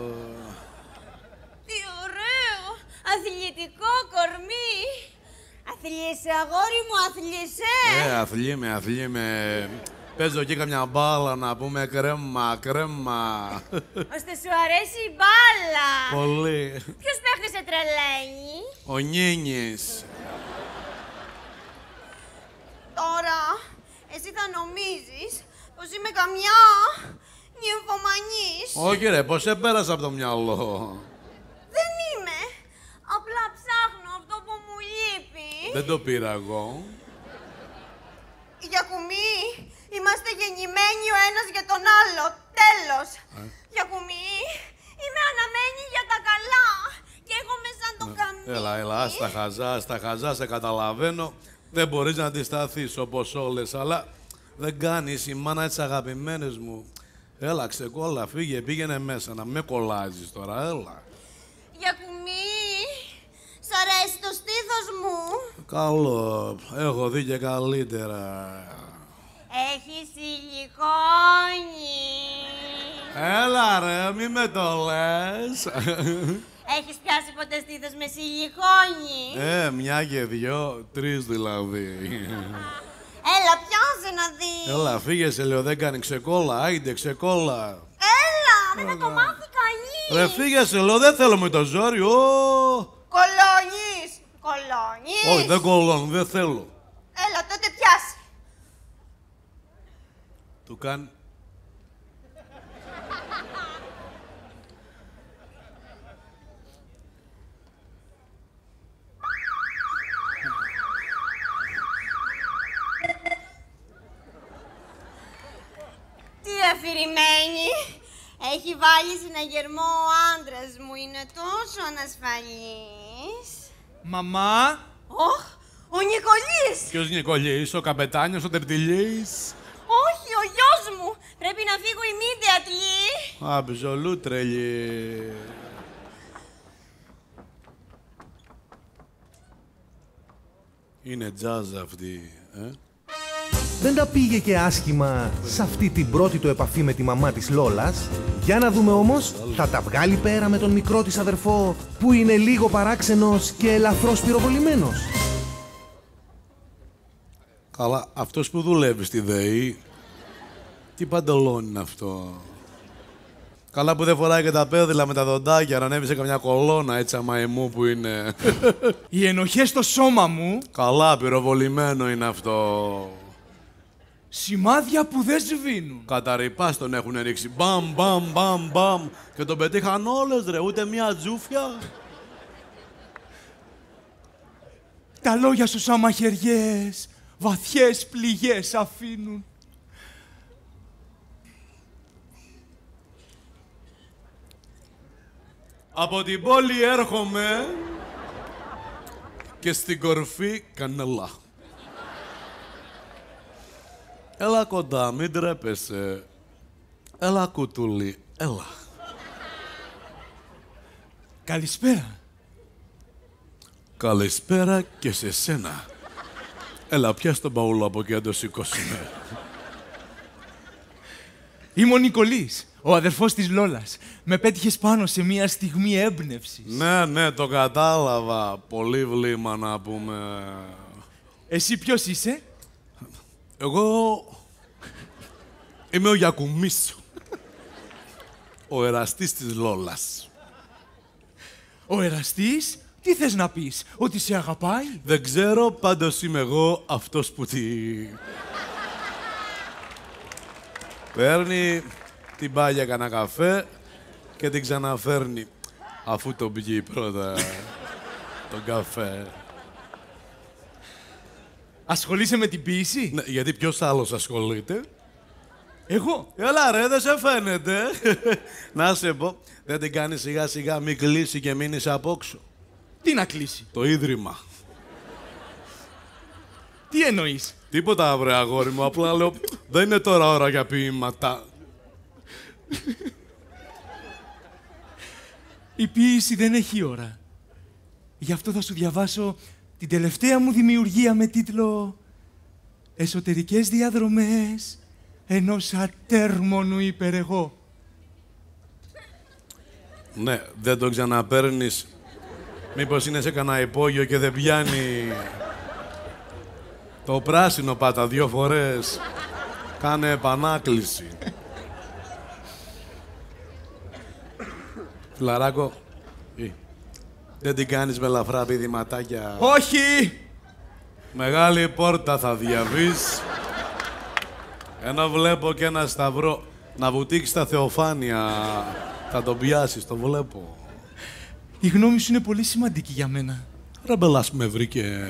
Τι ωραίο! Αθλητικό κορμί! Αθλείσαι, αγόρι μου, αθλείσαι! Αθλείμαι. Παίζω εκεί καμιά μπάλα να πούμε κρέμα. Ώστε σου αρέσει η μπάλα! Πολύ. Ποιος παίχτης σε τρελαίνει? Ο Νίνης. Τώρα, εσύ θα νομίζεις πως είμαι καμιά νυμφομανής. Όχι ρε, πώς επέρασε από το μυαλό. Δεν είμαι. Απλά ψάχνω αυτό που μου λείπει. Δεν το πήρα εγώ. Γιακουμί, είμαστε γεννημένοι ο ένας για τον άλλο. Τέλος. Γιακουμί, είμαι αναμένη για τα καλά. Και έχομαι σαν το καμί. Έλα, στα χαζά, σε καταλαβαίνω. Δεν μπορείς να αντισταθείς όπως όλες, αλλά δεν κάνεις η μάνα της αγαπημένης μου. Έλα, ξεκόλα, πήγαινε μέσα, να με κολλάζεις τώρα, έλα. Γιακουμί, σ' αρέσει το στήθος μου? Καλό, έχω δει και καλύτερα. Έχει σιλικόνι. Έλα ρε, μη με το λες. Έχεις πιάσει ποτέ στήθος με σιλικόνι? Μια και 2, 3 δηλαδή. Έλα, πιάσε να δεις. Έλα, φύγε σε λέω, δεν κάνει ξεκόλα, άιντε ξεκόλα. Έλα, δεν θα το μάθει κανείς. Ρε, φύγε σε λέω, δεν θέλω με το ζόρι, Κολώνεις. Όχι, δεν κολλώνω, δεν θέλω. Έλα, τότε πιάσε. Του κάνει. Τι αφηρημένη. Έχει βάλει συναγερμό ο άντρας μου. Είναι τόσο ανασφαλής. Μαμά! Ωχ, ο Νικολής. Ποιος Νικολής, ο καπετάνιος, ο τερτιλής. Όχι, ο γιος μου. Πρέπει να φύγω immediately. Αμπζολού τρελή. Είναι τζάζ αυτή, Δεν τα πήγε και άσχημα σε αυτή την πρώτη του επαφή με τη μαμά της Λόλας. Για να δούμε όμως, θα τα βγάλει πέρα με τον μικρό της αδερφό που είναι λίγο παράξενος και ελαφρώς πυροβολημένος. Καλά, αυτός που δουλεύει στη ΔΕΗ, τι παντελόνι είναι αυτό. Καλά που δεν φοράει και τα πέδιλα με τα δοντάκια, να ανέβει σε καμιά κολόνα έτσι αμαϊμού που είναι. Οι ενοχές στο σώμα μου. Καλά, πυροβολημένο είναι αυτό. Σημάδια που δεν σβήνουν. Καταρρυπάς τον έχουν ρίξει. Μπαμ, μπαμ, μπαμ, μπαμ. Και τον πετύχαν όλες ρε, ούτε μια τζούφια. Τα λόγια σου σαν μαχαιριές, βαθιές πληγές αφήνουν. Από την πόλη έρχομαι και στην κορφή κανέλα. Έλα κοντά, μην τρέπεσαι. Έλα κουτούλι, έλα. Καλησπέρα. Καλησπέρα και σε σένα. Έλα, πιάσ' τον μπαούλο από εκεί να το σηκώσουμε. Είμαι ο Νικολής, ο αδερφός της Λόλας. Με πέτυχες πάνω σε μια στιγμή έμπνευσης. Ναι, το κατάλαβα. Πολύ βλήμα να πούμε. Εσύ ποιος είσαι? Εγώ είμαι ο Γιακουμής. Ο εραστής της Λόλας. Ο εραστής? Τι θες να πεις, ότι σε αγαπάει? Δεν ξέρω, πάντως είμαι εγώ αυτός που παίρνει, την πάει για κανένα καφέ και την ξαναφέρνει αφού τον πιει πρώτα τον καφέ. Ασχολείσαι με την ποίηση? Ναι, γιατί ποιος άλλος ασχολείται? Εγώ. Έλα ρε, δεν σε φαίνεται. Να σε πω, δεν την κάνεις σιγά σιγά, μην κλείσει και μείνεις απόξω. Τι να κλείσει? Το ίδρυμα. Τι εννοείς? Τίποτα βρε αγόρι μου, απλά λέω δεν είναι τώρα ώρα για ποίηματα. Η ποίηση δεν έχει ώρα. Γι' αυτό θα σου διαβάσω την τελευταία μου δημιουργία με τίτλο «Εσωτερικές διαδρομές ενός ατέρμονου υπερεγώ». Ναι, δεν το ξαναπαίρνεις. Μήπως είναι σε κανένα υπόγειο και δεν πιάνει. Το πράσινο πάτα 2 φορές. Κάνε επανάκληση. Φιλαράκο, δεν την κάνεις με ελαφρά πηδηματάκια? Όχι! Μεγάλη πόρτα θα διαβείς. Ενώ βλέπω και ένα σταυρό να βουτήξει τα Θεοφάνεια. Θα τον πιάσεις, το βλέπω. Η γνώμη σου είναι πολύ σημαντική για μένα. Ρε μπελάς με βρήκε.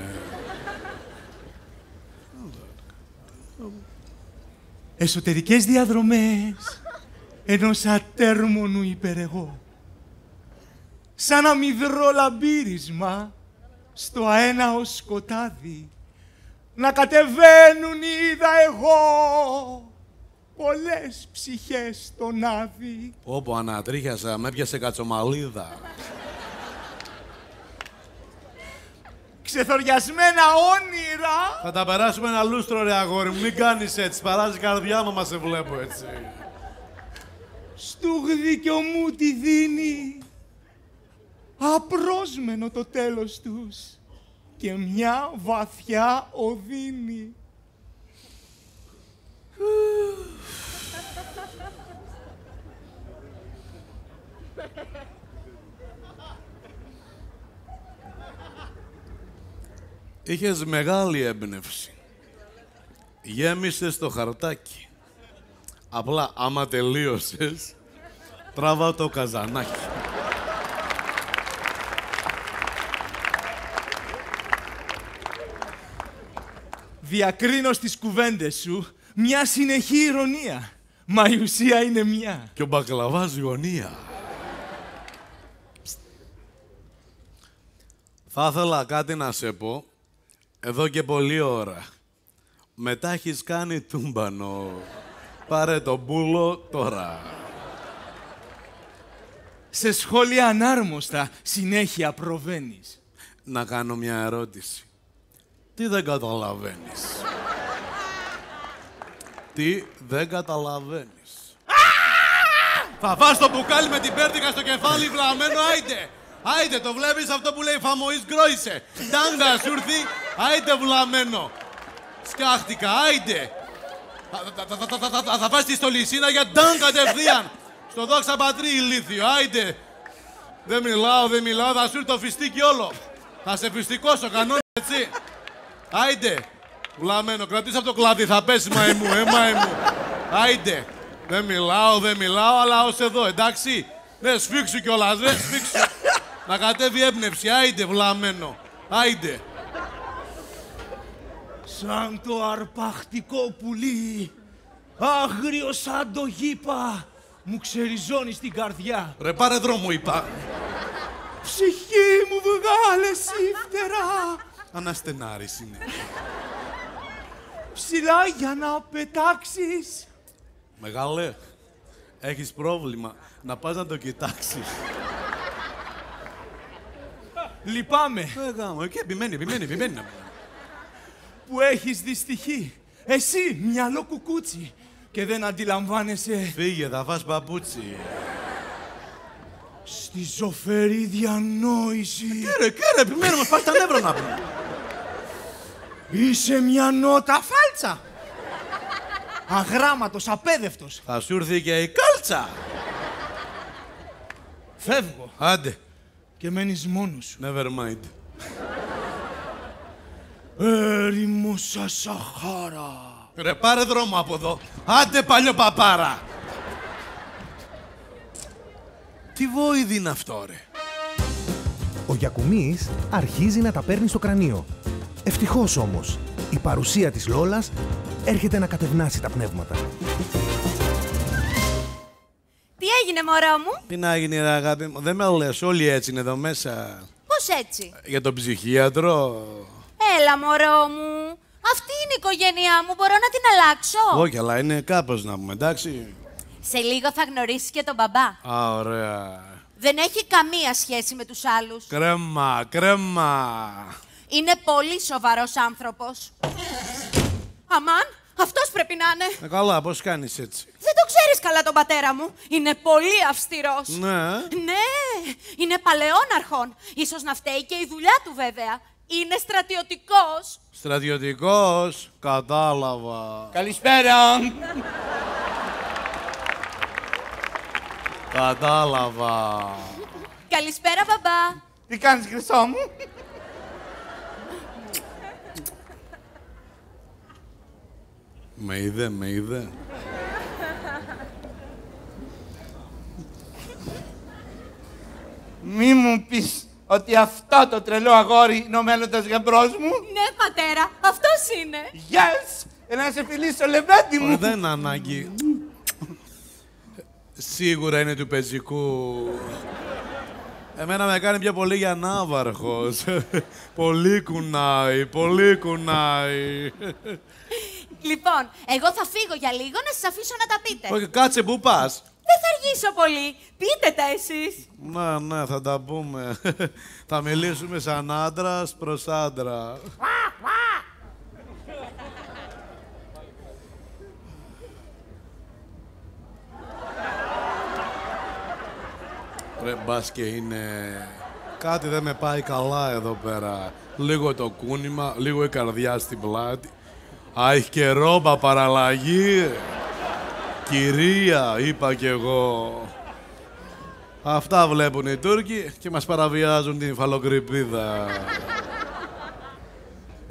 Εσωτερικές διαδρομές ενός ατέρμονου υπερεγώ. Σαν αμυδρό λαμπύρισμα στο αέναο σκοτάδι να κατεβαίνουν είδα εγώ πολλές ψυχές στον άδει. Όπο ανατρίχιασα, με έπιασε κατσομαλίδα. Ξεθοριασμένα όνειρα. Θα τα περάσουμε ένα λούστρο ρε αγόρι μου, μην κάνεις έτσι, παράζει η καρδιά μου, μα σε βλέπω έτσι. Στούγδι κι ομού τη δίνει απρόσμενο το τέλος τους και μια βαθιά οδύνη. Είχες μεγάλη έμπνευση. Γέμισες το χαρτάκι. Απλά, άμα τελείωσες, τράβα το καζανάκι. Διακρίνω στις κουβέντες σου μια συνεχή ηρωνία. Μα η ουσία είναι μια. Και ο μπακλαβάς γωνία. Θα ήθελα κάτι να σε πω, εδώ και πολλή ώρα. Μετά έχεις κάνει τούμπανο. Πάρε το μπούλο τώρα. Σε σχόλια ανάρμοστα συνέχεια προβαίνεις. Να κάνω μια ερώτηση. Τι δεν καταλαβαίνεις? Τι δεν καταλαβαίνεις? Θα φας το μπουκάλι με την πέρδικα στο κεφάλι βλαμμένο, άιντε! Άιντε, το βλέπεις αυτό που λέει φαμοής γκρόισε. Τάγκα σου ήρθει, άιντε βλαμμένο. Σκάχτηκα, άιντε. Θα φας τη στολισίνα για τάγκ κατευθείαν. Στο δόξα πατρί ηλίθιο, άιντε. Δεν μιλάω, θα σου ήρθει το φιστίκι όλο. Θα σε φιστικώσω, κανόνι, έτσι. Άιντε. Βλαμμένο, κρατήστε από το κλάδι, θα πέσει μαϊμού, μαϊμού. Άιντε. Δεν μιλάω, αλλά ως εδώ, εντάξει. Ναι, σφίξου κιόλας, ρε, σφίξου. Να κατέβει έμπνευση, άιντε βλαμμένο. Άιντε. Σαν το αρπακτικό πουλί, άγριο σαν το γήπα, μου ξεριζώνει στην καρδιά. Ρε, πάρε δρόμο, είπα. Ψυχή μου βγάλε σύφτερα. Αναστενάρης είναι. Ψηλά για να πετάξεις. Μεγάλε, έχεις πρόβλημα. Να πας να το κοιτάξεις. Λυπάμαι. Γάμο, εκεί επιμένει. Που έχεις δυστυχεί. Εσύ, μυαλό κουκούτσι. Και δεν αντιλαμβάνεσαι. Φύγε, θα φας παπούτσι. Στη ζωφερή διανόηση. Κέρε, επιμένουμε, φας τα νεύρα να πούμε. Είσαι μια νότα φάλτσα. Αγράμματος, απέδευτος. Θα σου έρθει και η κάλτσα. Φεύγω. Άντε. Και μένεις μόνος σου. Never mind. Έρημο σαν Σαχάρα. Ρε, πάρε δρόμο από εδώ. Άντε, παλιό παπάρα. Τι βόηδη είναι αυτό, ρε? Ο Γιακουμής αρχίζει να τα παίρνει στο κρανίο. Ευτυχώς όμως, η παρουσία της Λόλας έρχεται να κατευνάσει τα πνεύματα. Τι έγινε, μωρό μου? Τι να γίνει, ρε αγάπη μου, δεν με λες, όλοι έτσι είναι εδώ μέσα. Πώς έτσι? Για τον ψυχίατρο. Έλα, μωρό μου. Αυτή είναι η οικογένειά μου, μπορώ να την αλλάξω? Όχι, αλλά είναι κάπως να πούμε, εντάξει. Σε λίγο θα γνωρίσεις και τον μπαμπά. Α, ωραία. Δεν έχει καμία σχέση με τους άλλους. Κρέμα. Είναι πολύ σοβαρός άνθρωπος. Αμάν, αυτός πρέπει να είναι. Καλά, πώς κάνεις έτσι? Δεν το ξέρεις καλά τον πατέρα μου. Είναι πολύ αυστηρός. Ναι. Ναι, είναι παλαιόναρχον. Ίσως να φταίει και η δουλειά του βέβαια. Είναι στρατιωτικός. Στρατιωτικός, κατάλαβα. Καλησπέρα. Κατάλαβα. Καλησπέρα, μπαμπά. Τι κάνεις, Χρυσό μου? Με είδε. Μη μου πεις ότι αυτό το τρελό αγόρι είναι ο μέλλοντας γαμπρός μου. Ναι, πατέρα, αυτός είναι. Yes! Να σε φιλήσω, λεβέντη μου. Δεν είναι ανάγκη. Σίγουρα είναι του πεζικού. Εμένα με κάνει πιο πολύ για ναύαρχος. Πολύ κουνάει. Λοιπόν, εγώ θα φύγω για λίγο να σας αφήσω να τα πείτε. Όχι, κάτσε, πού πας? Δεν θα αργήσω πολύ. Πείτε τα εσείς. Ναι, θα τα πούμε. Θα μιλήσουμε σαν άντρας προς άντρα. Ρε, μπας και είναι... Κάτι δεν με πάει καλά εδώ πέρα. Λίγο το κούνημα, λίγο η καρδιά στην πλάτη. Α, έχει και ρόμπα παραλλαγή. Κυρία, είπα κι εγώ. Αυτά βλέπουν οι Τούρκοι και μας παραβιάζουν την υφαλοκρηπίδα.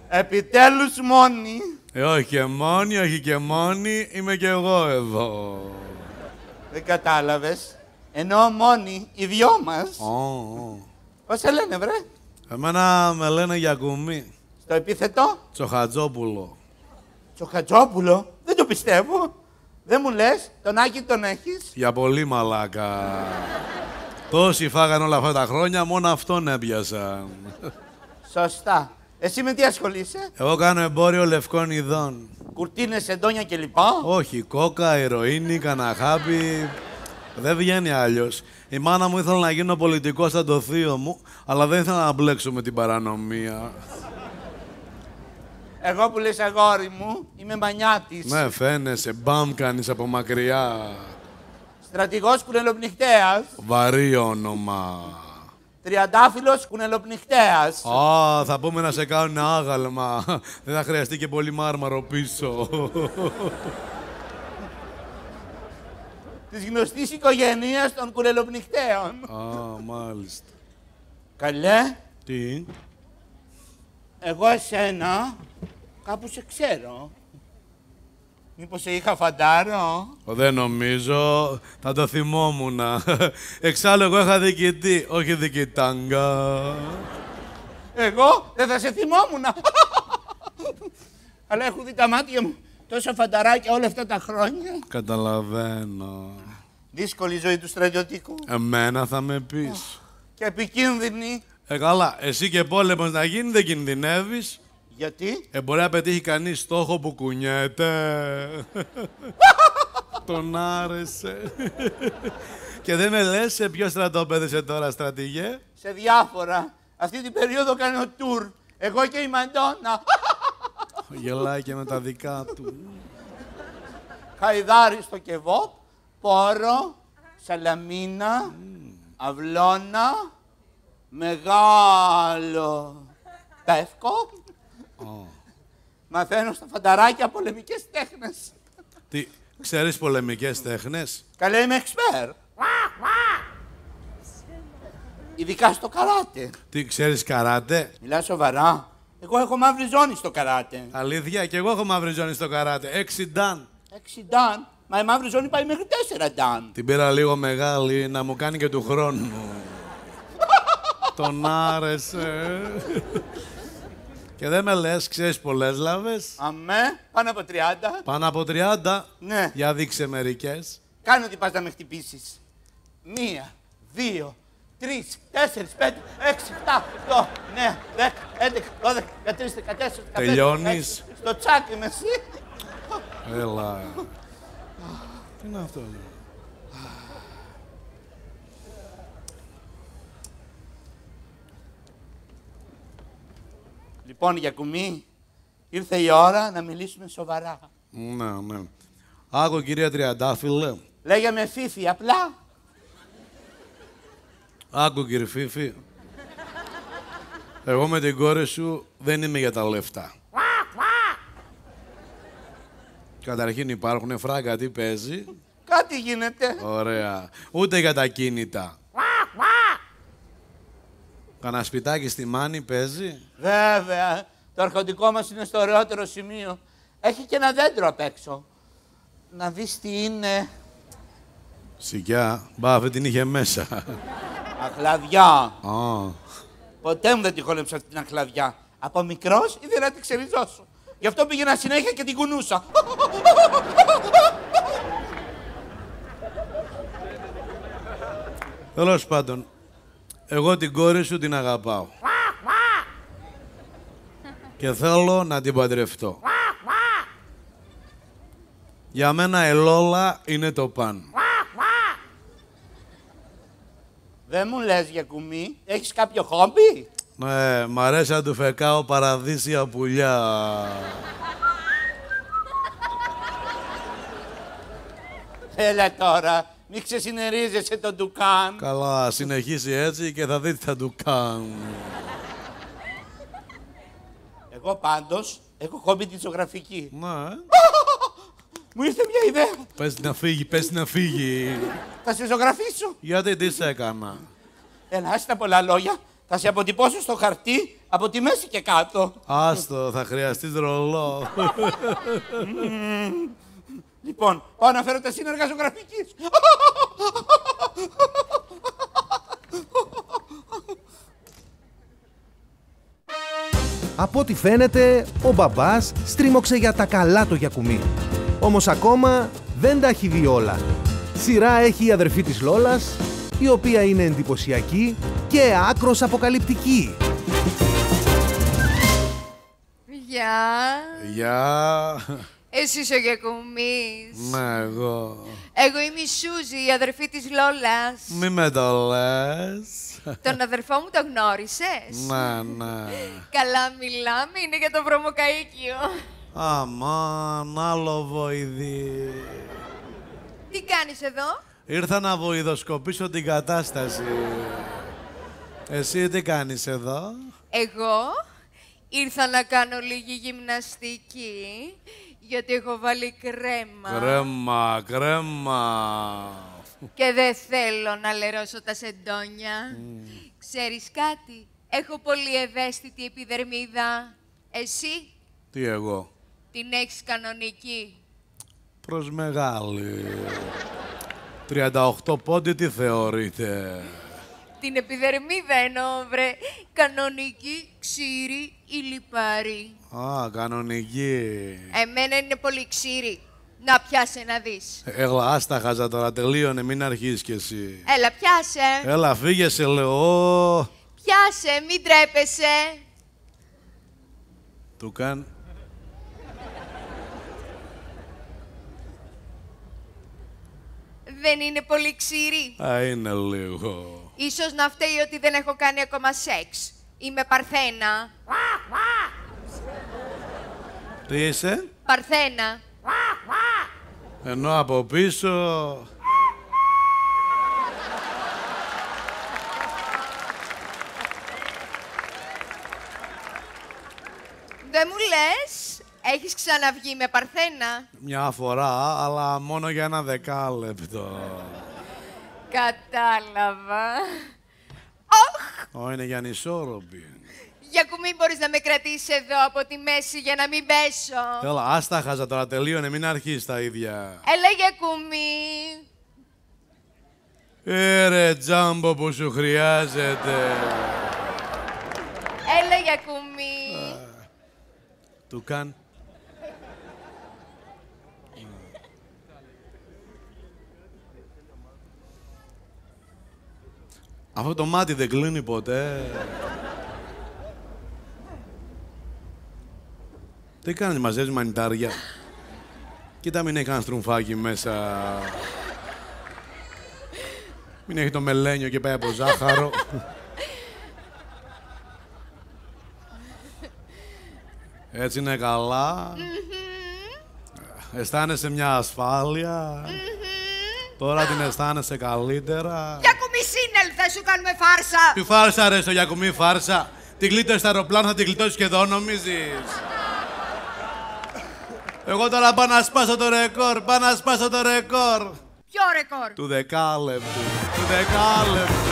Επιτέλους μόνη. Όχι και μόνη, όχι και μόνη, είμαι κι εγώ εδώ. Δεν κατάλαβες. Ενώ μόνοι, οι δυο μας. Πώς σε λένε, βρε? Εμένα με λένε Γιακουμί. Στο επίθετο? Τσοχατζόπουλο. Τσοχατζόπουλο? Δεν το πιστεύω. Δεν μου λες, τον Άκη τον έχεις? Για πολύ μαλάκα. Τόσοι φάγαν όλα αυτά τα χρόνια, μόνο αυτόν έπιασαν. Σωστά. Εσύ με τι ασχολείσαι? Εγώ κάνω εμπόριο λευκών ειδών. Κουρτίνες, εντόνια κλπ. Όχι, κόκα, ηρωίνη, καναχάπι. Δεν βγαίνει αλλιώς. Η μάνα μου ήθελε να γίνω πολιτικός σαν το θείο μου, αλλά δεν ήθελα να μπλέξω με την παρανομία. Εγώ που λες αγόρι μου, είμαι μανιάτης. Ναι, φαίνεσαι, μπαμ κάνεις από μακριά. Στρατηγός κουνελοπνιχτέας. Βαρύ όνομα. Τριαντάφυλλος κουνελοπνιχτέας. Α, θα πούμε να σε κάνουν άγαλμα. Δεν θα χρειαστεί και πολύ μάρμαρο πίσω. Της γνωστής οικογένειας των κουνελοπνιχτέων. Α, μάλιστα. Καλέ. Τι? Εγώ εσένα κάπου σε ξέρω. Μήπως σε είχα φαντάρο? Δεν νομίζω. Θα το θυμόμουν. Εξάλλου εγώ είχα διοικητή, όχι διοικητάγκα. Εγώ δεν θα σε θυμόμουν. Αλλά έχω δει τα μάτια μου τόσα φανταράκια όλα αυτά τα χρόνια. Καταλαβαίνω. Δύσκολη ζωή του στρατιωτικού. Εμένα θα με πεις. Και επικίνδυνη. Καλά, εσύ και πόλεμος να γίνει δεν κινδυνεύεις. Γιατί? Μπορεί να πετύχει κανείς στόχο που κουνιέται. Τον άρεσε. Και δεν με λες σε ποιο στρατόπεδο είσαι τώρα, στρατηγέ? Σε διάφορα. Αυτή την περίοδο κάνω τουρ. Εγώ και η Μαντόνα. Γελάει και με τα δικά του. Χαϊδάρι στο Κεβόπ, Πόρο, Σαλαμίνα, Αυλώνα, Μεγάλο Πεύκο. Μαθαίνω στα φανταράκια πολεμικές τέχνες. Τι, ξέρεις πολεμικές τέχνες? Καλέ, είμαι εξπέρ. Ειδικά στο καράτε. Τι, ξέρεις καράτε? Μιλάς σοβαρά? Εγώ έχω μαύρη ζώνη στο καράτε. Αλήθεια, και εγώ έχω μαύρη ζώνη στο καράτε. 6 νταν. 6 νταν. Μα η μαύρη ζώνη πάει μέχρι 4 νταν. Την πήρα λίγο μεγάλη να μου κάνει και του χρόνου. Τον άρεσε. Και δεν με λες, ξέρεις πολλές λάβες? Αμέ, πάνω από 30. Πάνω από 30. Ναι. Για δείξε μερικές. Κάνε ότι πας να με χτυπήσεις. 1, 2, 3, 4, 5, 6, 7, 8, 9, 10, 11, 12, 13, 14, 15. Τελειώνεις? Στο τσάκι είμαι εσύ. Έλα. Τι είναι αυτό? Λοιπόν, Γιακουμί, ήρθε η ώρα να μιλήσουμε σοβαρά. Ναι, ναι. Άκου, κυρία Τριαντάφυλλε. Λέγαμε Φίφη, απλά. Άκου, κύριε Φίφη. Εγώ με την κόρη σου δεν είμαι για τα λεφτά. Καταρχήν υπάρχουν φράγκα, τι παίζει? Κάτι γίνεται. Ωραία. Ούτε για τα κίνητα. Κανένα σπιτάκι στη Μάνη παίζει? Βέβαια. Το αρχοντικό μας είναι στο ωραιότερο σημείο. Έχει και ένα δέντρο απ' έξω. Να δεις τι είναι. Σικιά. Μπα, αυτή την είχε μέσα. Αχλαδιά. Oh. Ποτέ μου δεν τη χόλεψα την αχλαδιά. Από μικρός ήθελα να την ξεριζώσω. Γι' αυτό πήγαινα συνέχεια και την κουνούσα. Τέλος πάντων, εγώ την κόρη σου την αγαπάω. Και θέλω να την παντρευτώ. Για μένα η Λόλα είναι το παν. Δεν μου λες, Γιακουμί, έχεις κάποιο χόμπι? Ναι, μ' αρέσει να του φεκάω παραδείσια πουλιά. Έλα τώρα, μη ξεσυνερίζεσαι τον Ντουκάν. Καλά, συνεχίσει έτσι και θα δείτε θα του κάνουν. Εγώ πάντως έχω χόμπι τη ζωγραφική. Ναι. Μου ήρθε μια ιδέα. Πες να φύγει, πες να φύγει. Θα σε ζωγραφίσω. Γιατί τι σε έκανα? Έλα, άσε τα πολλά λόγια. Θα σε αποτυπώσω στο χαρτί από τη μέση και κάτω. Άστο, θα χρειαστείς ρολό. Λοιπόν, πάω να φέρω τα σύνεργα ζωγραφικής. Από ό,τι φαίνεται, ο μπαμπάς στρίμωξε για τα καλά το Γιακουμί. Όμως ακόμα δεν τα έχει δει όλα. Σειρά έχει η αδερφή της Λόλας, η οποία είναι εντυπωσιακή και άκρος αποκαλυπτική. Γεια. Γεια. Εσύ είσαι ο Γιακουμής. Ναι, εγώ. Εγώ είμαι η Σούζη, η αδερφή της Λόλας. Μη με το λες. Τον αδερφό μου τον γνώρισες? Ναι, ναι. Καλά μιλάμε, είναι για το βρωμοκαΐκιο. Αμάν, άλλο βοηδί. Τι κάνεις εδώ? Ήρθα να βοηδοσκοπήσω την κατάσταση. Εσύ τι κάνεις εδώ? Εγώ ήρθα να κάνω λίγη γυμναστική, γιατί έχω βάλει κρέμα. Κρέμα, κρέμα. Και δεν θέλω να λερώσω τα σεντόνια. Ξέρεις κάτι, έχω πολύ ευαίσθητη επιδερμίδα. Εσύ Τι εγώ? την έχεις κανονική? Προς μεγάλη. 38 πόντι τι θεωρείτε? Την επιδερμίδα εννοώ, βρε. Κανονική, ξύρι ή λιπαρή. Α, κανονική. Εμένα είναι πολύ ξύρι. Να πιάσε να δεις. Έλα, άστα χάζα τώρα, τελείωνε, μην αρχίσεις κι εσύ. Έλα, πιάσε. Έλα, φύγε σε λέω. Πιάσε, μην τρέπεσαι. Του καν. Δεν είναι πολύ ξύρι. Α, είναι λίγο. Ίσως να φταίει ότι δεν έχω κάνει ακόμα σεξ. Είμαι Παρθένα. Τι είσαι? Παρθένα. Ενώ από πίσω... Δεν μου λες, έχεις ξαναβγεί με Παρθένα? Μια φορά, αλλά μόνο για ένα δεκάλεπτο. Κατάλαβα. Ω, είναι για ανισόρροπη. Γιακουμί, μπορείς να με κρατήσεις εδώ από τη μέση για να μην πέσω? Έλα, άστα χάζα τώρα, τελείωνε, μην αρχίσεις τα ίδια. Έλα, Γιακουμί. Ρε τζάμπο που σου χρειάζεται. Έλα, Γιακουμί. Του καν. Αυτό το μάτι δεν κλείνει ποτέ. Τι κάνεις, μαζεύεις μανιτάρια? Κοίτα, μην έχει κανένα στρουμφάκι μέσα. Μην έχει το μελένιο και πάει από ζάχαρο. Έτσι είναι καλά. Αισθάνεσαι μια ασφάλεια. Τώρα την αισθάνεσαι καλύτερα. Γιακουμί, σύνελθε, σου κάνουμε φάρσα. Τι φάρσα ρε στο Γιακουμί, φάρσα. Την κλείτωσες στο αεροπλάνο, θα την κλειτώσεις και εδώ, νομίζεις? Εγώ τώρα πάω να σπάσω το ρεκόρ, πάω να σπάσω το ρεκόρ. Ποιο ρεκόρ? Του δεκάλεπτου, του δεκάλεπτου.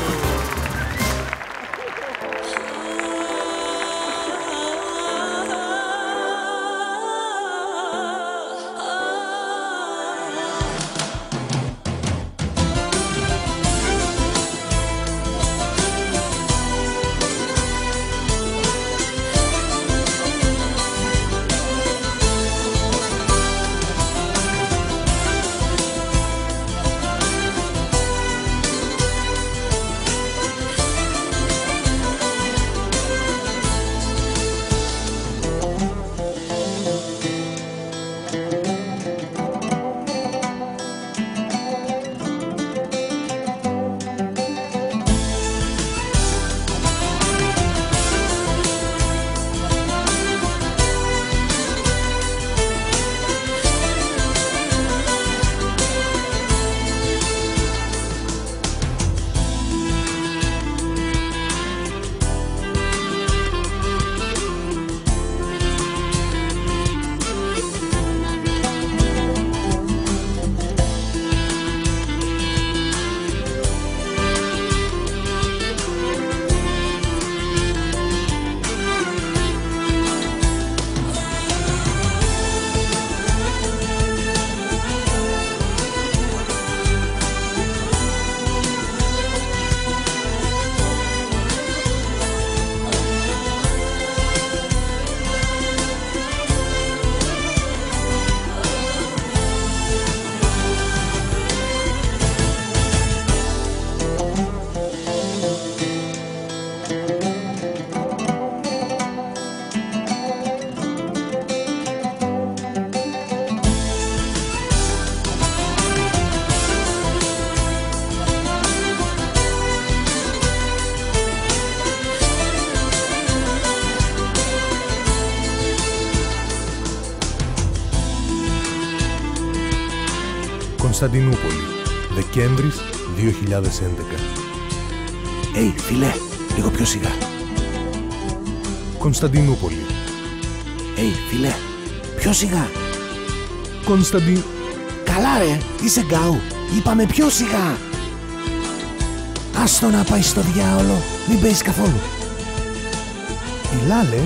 Κωνσταντινούπολη, Δεκέμβρης 2011. Φίλε, λίγο πιο σιγά. Κωνσταντινούπολη. Φίλε, πιο σιγά. Καλά ρε, είσαι γκάου. Είπαμε πιο σιγά. Άστο να πάει στο διάολο, μην παίζεις καθόλου. Η Λάλε,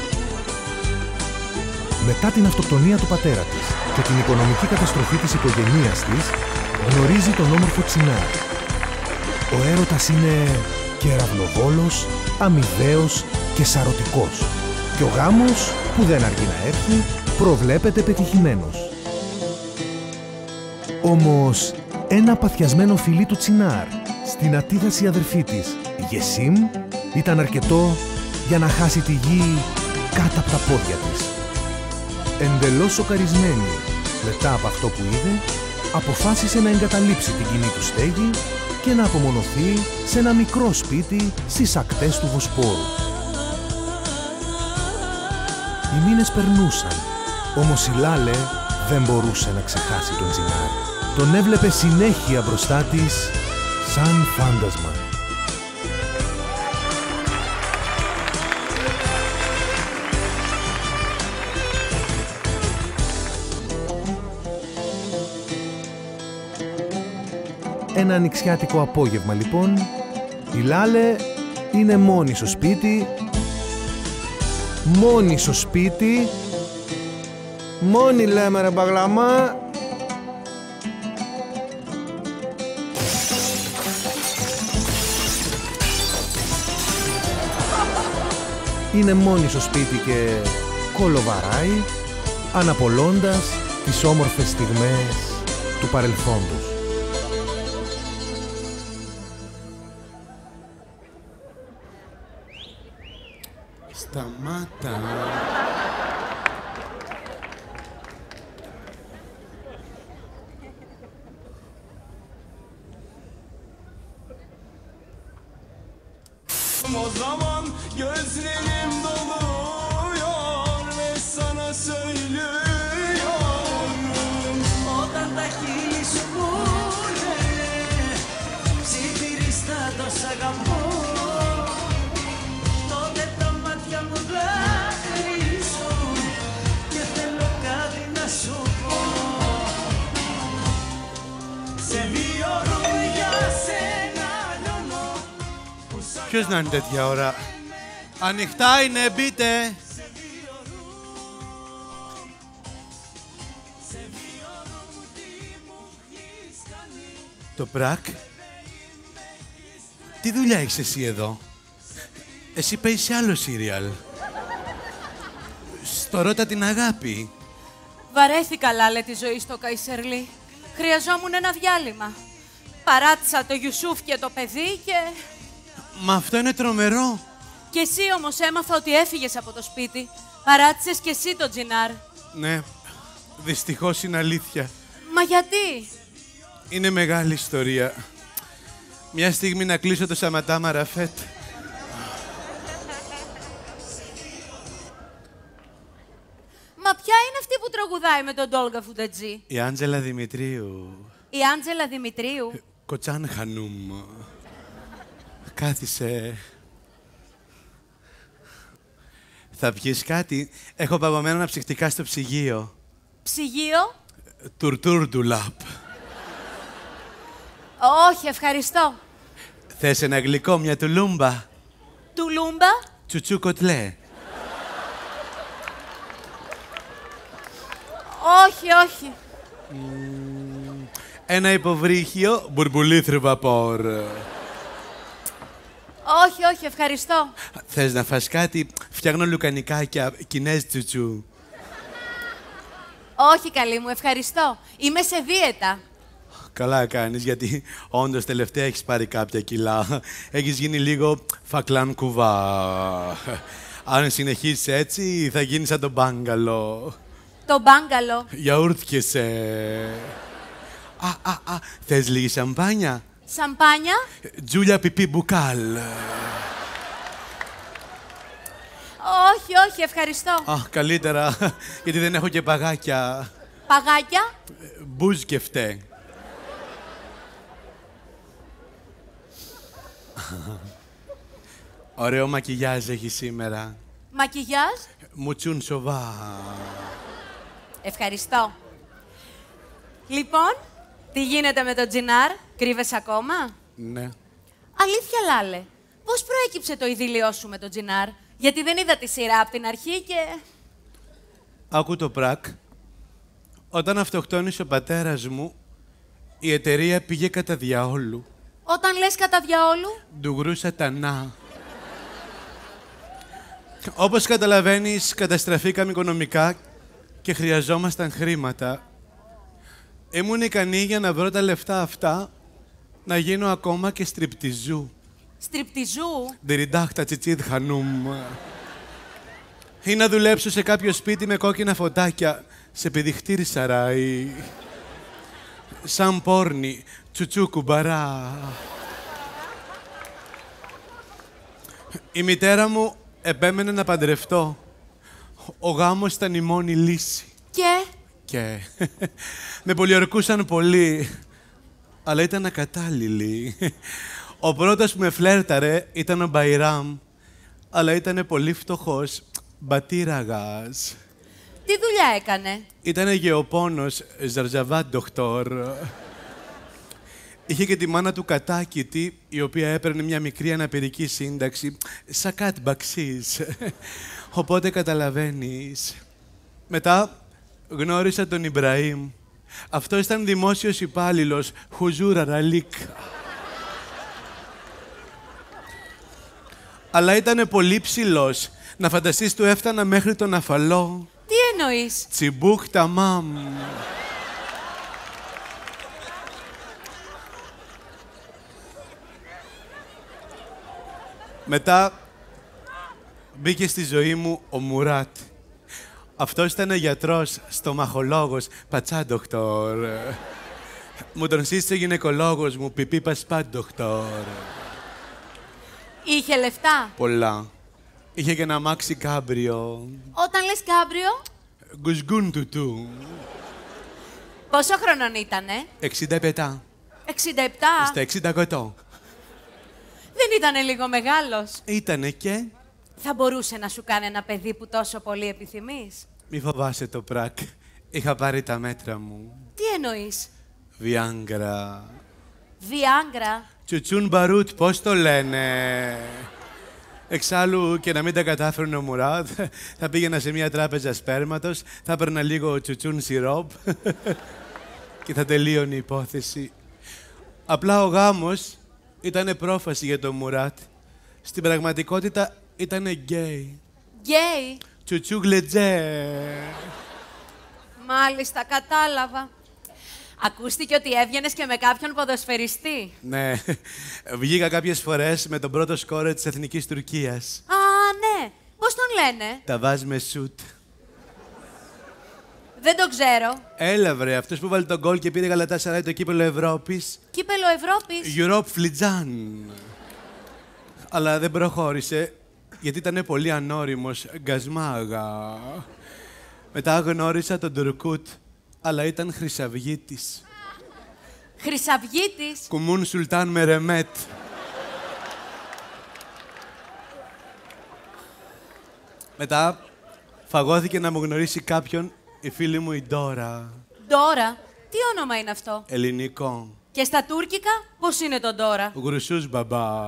μετά την αυτοκτονία του πατέρα της και την οικονομική καταστροφή της οικογένειας της, γνωρίζει τον όμορφο Τσινάρ. Ο έρωτας είναι κεραυνοβόλος, αμοιβαίος και σαρωτικός. Και ο γάμος, που δεν αργεί να έρθει, προβλέπεται πετυχημένος. Όμως, ένα παθιασμένο φιλί του Τσινάρ στην ατίδαση αδερφή της, η Γεσίμ, ήταν αρκετό για να χάσει τη γη κάτω από τα πόδια της. Εντελώς σοκαρισμένη μετά από αυτό που είδε, αποφάσισε να εγκαταλείψει την κοινή του στέγη και να απομονωθεί σε ένα μικρό σπίτι στις ακτές του Βοσπόρου. Οι μήνες περνούσαν, όμως η Λάλε δεν μπορούσε να ξεχάσει τον Τσινάρ. Τον έβλεπε συνέχεια μπροστά της σαν φάντασμα. Ένα ανοιξιάτικο απόγευμα λοιπόν, η Λάλε είναι μόνη στο σπίτι. Μόνη λέμε ρε μπαγλαμά. Είναι μόνη στο σπίτι και κολοβαράει, αναπολώντας τις όμορφες στιγμές του παρελθόντος. Σταμάτα. O zaman gözlerim doluyor ve sana söylüyorum. Όταν τα χείλη σου μου λένε ψιθυριστά το σ' αγαπώ, τότε τα μάτια μου δάκρυσουν και θέλω κάτι να σου πω. Σε δύο ρούδια σένα λιώνω. Ποιος να είναι τέτοια ώρα? Ανοιχτά είναι, μπείτε. Το Πρακ. Τι δουλειά έχεις εσύ εδώ? Εσύ παίζεις σε άλλο σύριαλ. Στο Ρώτα την Αγάπη. Βαρέθηκα, Λάλε, τη ζωή στο Καϊσερλί. Χρειαζόμουν ένα διάλειμμα. Παράτησα το Γιουσούφ και το παιδί και... Μα αυτό είναι τρομερό. Κι εσύ όμως έμαθα ότι έφυγες από το σπίτι. Παράτησες κι εσύ τον Τζινάρ. Ναι, δυστυχώς είναι αλήθεια. Μα γιατί? Είναι μεγάλη ιστορία. Μια στιγμή να κλείσω το Σαματά Μαραφέτ. Μα ποια είναι αυτή που τραγουδάει με τον Τόλγα Φουντατζή? Η Άντζελα Δημητρίου. Η Άντζελα Δημητρίου. Κοτσάν Χανουμ. Κάθισε. Θα πιεις κάτι? Έχω παγωμένα ψυχτικά στο ψυγείο. Ψυγείο? Τουρτούρ ντουλάπ. Όχι, ευχαριστώ. Θες ένα γλυκό, μια τουλούμπα? Τουλούμπα? Τσουτσού κοτλέ. Όχι, όχι. Ένα υποβρύχιο, μπουρμπουλήθρου βαπόρ. Όχι, όχι, ευχαριστώ. Θες να φας κάτι? Φτιάχνω λουκανικάκια, Κινέζ τσουτσού. Όχι, καλή μου, ευχαριστώ. Είμαι σε δίαιτα. Καλά κάνεις, γιατί όντως τελευταία έχεις πάρει κάποια κιλά. Έχεις γίνει λίγο φακλάν κουβά. Αν συνεχίσεις έτσι, θα γίνεις σαν τον μπάγκαλο. Το μπάγκαλο. Γιαούρτιεσαι. Θες λίγη σαμπάνια? Σαμπάνια? Τζούλια πιπί μπουκάλ. Όχι, όχι, ευχαριστώ. Καλύτερα, γιατί δεν έχω και παγάκια. Παγάκια? Μπουζ και φταί. Ωραίο μακιγιάζ έχει σήμερα. Μακιγιάζ. Μουτσούν σοβά. Ευχαριστώ. Λοιπόν, τι γίνεται με τον Τζινάρ, κρύβεσαι ακόμα? Ναι. Αλήθεια, Λάλε, πώς προέκυψε το ειδήλιό σου με τον Τζινάρ? Γιατί δεν είδα τη σειρά από την αρχή και... Άκου το πρακ. Όταν αυτοκτόνησε ο πατέρας μου, η εταιρεία πήγε κατά διαόλου. Όταν λες κατά διαόλου? Ντουγρού σατανά. Όπως καταλαβαίνεις, καταστραφήκαμε οικονομικά και χρειαζόμασταν χρήματα. Ήμουν ικανή για να βρω τα λεφτά αυτά να γίνω ακόμα και στριπτιζού. Στριπτιζού? Ντεριντάχτα τσιτσίδ χανούμ. Ή να δουλέψω σε κάποιο σπίτι με κόκκινα φωτάκια, σε πηδιχτήρι σαράι. Σαν πόρνη, τσουτσού κουμπαρά. Η μητέρα μου επέμενε να παντρευτώ. Ο γάμος ήταν η μόνη λύση. Και με πολιορκούσαν πολύ, αλλά ήταν ακατάλληλοι. Ο πρώτος που με φλέρταρε ήταν ο Μπαϊράμ, αλλά ήταν πολύ φτωχός, μπατήραγας. Τι δουλειά έκανε? Ήτανε γεωπόνος, ζαρζαβάτ ντοκτόρ. Είχε και τη μάνα του κατάκητη, η οποία έπαιρνε μια μικρή αναπηρική σύνταξη, σακάτ μπαξίς. Οπότε καταλαβαίνεις. Μετά γνώρισα τον Ιμπραήμ. Αυτό ήταν δημόσιος υπάλληλος, χουζούρα ραλίκ. Αλλά ήτανε πολύ ψηλός. Να φανταστείς, του έφτανα μέχρι τον αφαλό. Τι εννοείς? Τσιμπούκ ταμάμ. Μετά μπήκε στη ζωή μου ο Μουράτ. Αυτός ήταν γιατρός, στομαχολόγος, πατσάντοκτορ. Μου τον σύστησε ο γυναικολόγος μου, πιπί πασπάντοκτορ. Είχε λεφτά? Πολλά. Είχε και ένα αμάξι κάμπριο. Όταν λες κάμπριο? Γκουσγκούν τουτού. Πόσο χρονών ήτανε? 67. 67? Στα 60 κοτό. Δεν ήτανε λίγο μεγάλος? Ήτανε και... Θα μπορούσε να σου κάνει ένα παιδί που τόσο πολύ επιθυμείς? Μη φοβάσαι το πρακ. Είχα πάρει τα μέτρα μου. Τι εννοείς? Βιάγκρα. Βιάγκρα? Τσουτσούν μπαρουτ, πώς το λένε. Εξάλλου, και να μην τα κατάφερνε ο Μουράτ, θα πήγαινα σε μια τράπεζα σπέρματος, θα έπαιρνα λίγο τσουτσούν σιρόπ και θα τελείωνε η υπόθεση. Απλά ο γάμος ήτανε πρόφαση για τον Μουράτ. Στην πραγματικότητα ήτανε γκέι. Γκέι? Τσουτσού γλετζέ. Μάλιστα, κατάλαβα. Ακούστηκε ότι έβγαινες και με κάποιον ποδοσφαιριστή. Ναι, βγήκα κάποιες φορές με τον πρώτο σκόρερ της Εθνικής Τουρκίας. Α, ναι. Πώς τον λένε? Τα βάζει με σουτ. Δεν το ξέρω. Έλα βρε, αυτός που βάλει τον γκολ και πήρε Γαλατάσαράι το κύπελλο Ευρώπης. Κύπελλο Ευρώπης? Europe Φλιτζάν. Αλλά δεν προχώρησε, γιατί ήταν πολύ ανώριμος, γκασμάγα. Μετά γνώρισα τον Τουρκούτ, αλλά ήταν χρυσαυγίτης. Χρυσαυγίτης? Κουμούν Σουλτάν Μερεμέτ. Μετά φαγώθηκε να μου γνωρίσει κάποιον η φίλη μου η Ντόρα. Ντόρα? Τι όνομα είναι αυτό? Ελληνικό. Και στα τουρκικά πώς είναι το Ντόρα? Γρουσούς μπαμπά.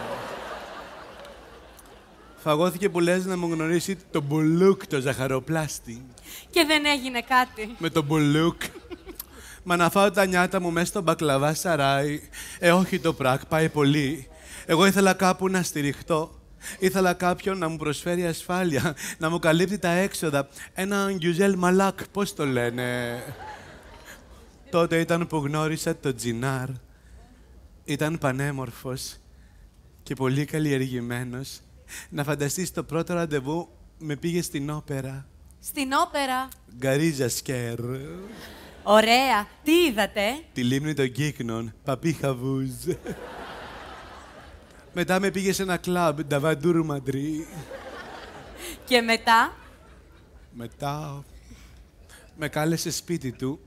Φαγώθηκε που λες να μου γνωρίσει τον Μπουλούκ, το ζαχαροπλάστη. Και δεν έγινε κάτι? Με τον Μπουλούκ. Μα να φάω τα νιάτα μου μέσα στο μπακλαβά σαράι. Όχι το πρακ, πάει πολύ. Εγώ ήθελα κάπου να στηριχτώ. Ήθελα κάποιον να μου προσφέρει ασφάλεια, να μου καλύπτει τα έξοδα. Ένα Γκιουζέλ Μαλάκ, πώς το λένε. Τότε ήταν που γνώρισα τον Τζινάρ. Ήταν πανέμορφος και πολύ καλλιεργημένος. Να φανταστείς, το πρώτο ραντεβού με πήγε στην όπερα. Στην όπερα? Γκαρίζα Σκέρ. Ωραία. Τι είδατε? Τη λίμνη των Κύκνων, Παπί Χαβούζ. Μετά με πήγε σε ένα κλαμπ, Νταβαντούρ Μαντρί. Και μετά? Μετά με κάλεσε σπίτι του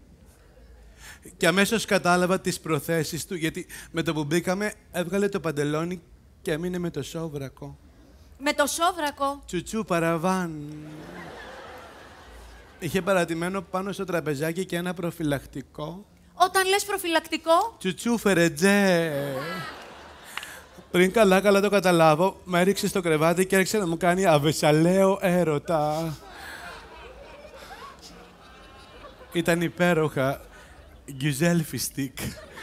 και αμέσως κατάλαβα τις προθέσεις του, γιατί με το που μπήκαμε έβγαλε το παντελόνι Και έμεινε με το σόβρακο. Με το σόβρακο. Τσουτσού παραβάν. Είχε παρατημένο πάνω στο τραπεζάκι και ένα προφυλακτικό. Όταν λες προφυλακτικό. Τσουτσού φερετζέ. Πριν καλά το καταλάβω, με έριξε στο κρεβάτι και άρχισε να μου κάνει αβεσαλαίο έρωτα. Ήταν υπέροχα. Γκιουζέλφιστικ.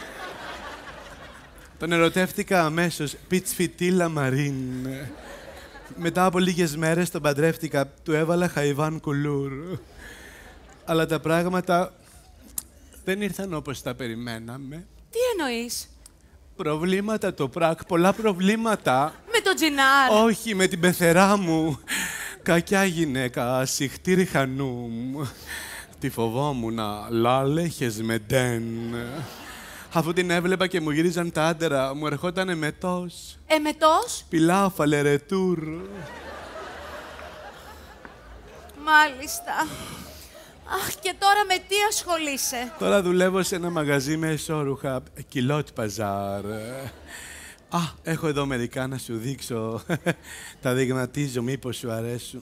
Τον ερωτεύτηκα αμέσως. Πιτσφιτίλα Μαρίν. Μετά από λίγες μέρες τον παντρεύτηκα. Του έβαλα χαϊβάν κουλούρ. Αλλά τα πράγματα δεν ήρθαν όπως τα περιμέναμε. Τι εννοείς? Προβλήματα το πράκ, πολλά προβλήματα. Με το τζινάρ. Όχι, με την πεθερά μου. Κακιά γυναίκα, συχτήρι χανούμ. Τη φοβόμουν, λάλεχες με ντεν. Αφού την έβλεπα και μου γύριζαν τα άντερα, μου ερχόταν εμετός. Εμετός? Πιλά φαλερετούρ. Μάλιστα. Αχ, και τώρα με τι ασχολείσαι? Τώρα δουλεύω σε ένα μαγαζί με εσώρουχα, κιλότ παζάρ. Α, έχω εδώ μερικά να σου δείξω. Τα δειγματίζω, μήπως σου αρέσουν.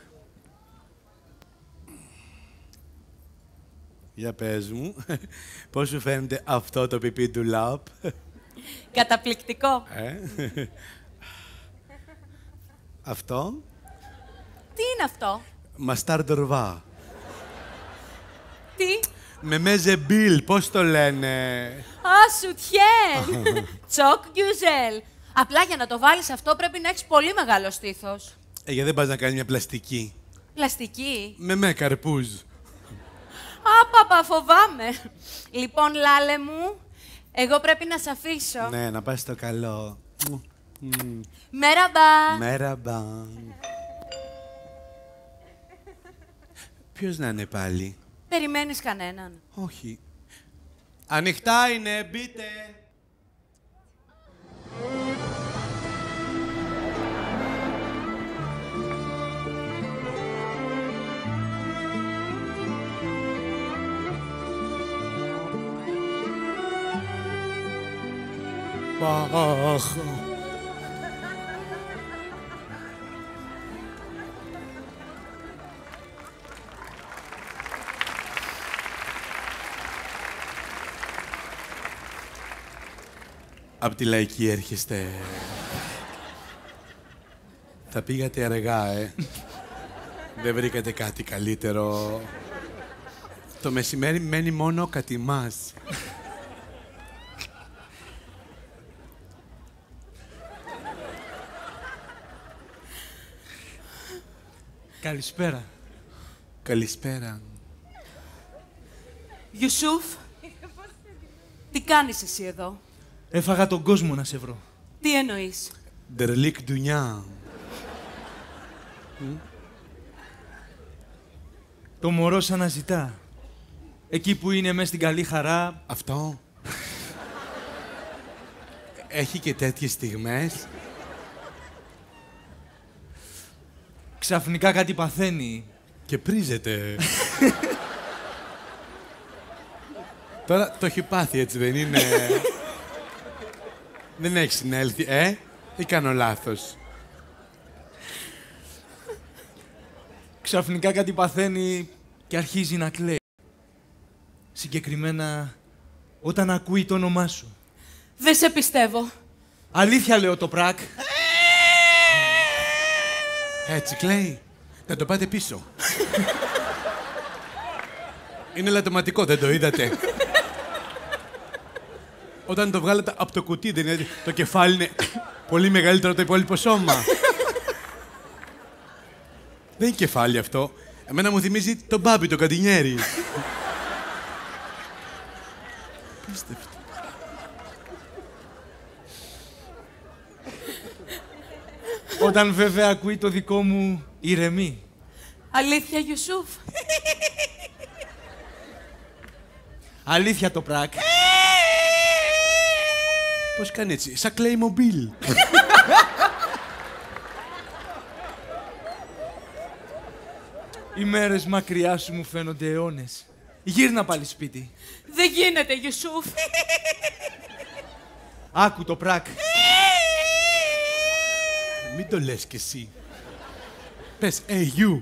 Για πες μου, πώς σου φαίνεται αυτό το πιπί του λαπ? Καταπληκτικό. Αυτό? Τι είναι αυτό? Μαστάρ ντορβά. Τι? Με μέζεμπίλ, πώς το λένε? Α, σουτιέν. Τσοκ γκιουζέλ. Απλά για να το βάλεις αυτό πρέπει να έχεις πολύ μεγάλο στήθος. Γιατί δεν πας να κάνεις μια πλαστική? Πλαστική? Με καρπούζ. Παπα, φοβάμαι. Λοιπόν, λάλε μου, εγώ πρέπει να σ' αφήσω. Ναι, να πας στο καλό. Μέραμπα. Μέραμπα. Ποιος να είναι πάλι? Περιμένεις κανέναν? Όχι. Ανοιχτά είναι, μπείτε. Αχ. Απ' τη Λαϊκή έρχεστε. Θα πήγατε αργά, Δεν βρήκατε κάτι καλύτερο. Το μεσημέρι μένει μόνο ο Κατημάς. Καλησπέρα. Καλησπέρα. Ιουσούφ, τι κάνεις εσύ εδώ? Έφαγα τον κόσμο να σε βρω. Τι εννοείς? Ντερλίκ ντουνιά. Το μωρό σ' αναζητά. Εκεί που είναι μες στην καλή χαρά. Αυτό. Έχει και τέτοιες στιγμές. Ξαφνικά κάτι παθαίνει. Και πρίζεται. Τώρα το έχει πάθει, έτσι δεν είναι? Δεν έχει συνέλθει, ή κάνω λάθος? Ξαφνικά κάτι παθαίνει και αρχίζει να κλαίει. Συγκεκριμένα, όταν ακούει το όνομά σου. Δεν σε πιστεύω. Αλήθεια λέω το πράκ. Έτσι κλαίει. Να το πάτε πίσω. Είναι λατωματικό, δεν το είδατε? Όταν το βγάλατε από το κουτί, δεν είναι, το κεφάλι είναι πολύ μεγαλύτερο από το υπόλοιπο σώμα. Δεν είναι κεφάλι αυτό. Εμένα μου θυμίζει τον Μπάμπι, το Καντινιέρι. Πίστευτο. Όταν βέβαια ακούει το δικό μου, ηρεμεί. Αλήθεια, Ιουσούφ? Αλήθεια το πράκ. Πώς κάνει έτσι, σαν Playmobil. Οι μέρες μακριά σου μου φαίνονται αιώνες. Γύρνα πάλι σπίτι. Δεν γίνεται, Ιουσούφ. Άκου το πράκ. μην το λες κι εσύ. Πες, you.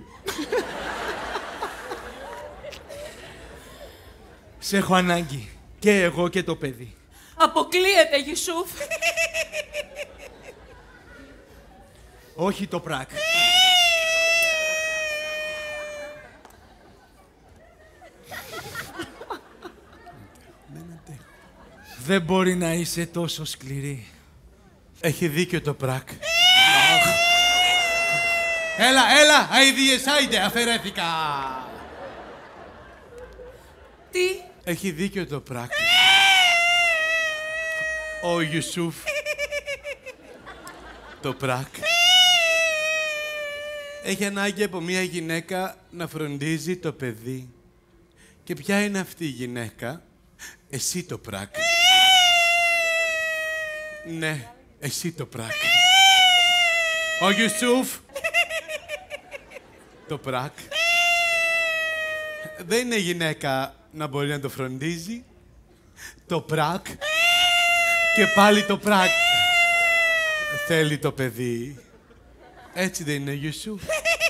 Σε έχω ανάγκη. Και εγώ και το παιδί. Αποκλείεται, Γιουσούφ. Όχι το πράκ. Δεν μπορεί να είσαι τόσο σκληρή. Έχει δίκιο το πράκ. Έλα, αηδίες, άιντε, αφαιρέθηκα. Τι? Έχει δίκιο το πράκ. Ο Ιουσούφ. Το πράκ. Έχει ανάγκη από μια γυναίκα να φροντίζει το παιδί. Και ποια είναι αυτή η γυναίκα? Εσύ το πράκ. Ναι, εσύ το πράκ. Ο Ιουσούφ. Το πράκ. Δεν είναι γυναίκα να μπορεί να το φροντίζει. Το πράκ. Και πάλι το πράκ. Θέλει το παιδί. Έτσι δεν είναι ο Ιουσούφ?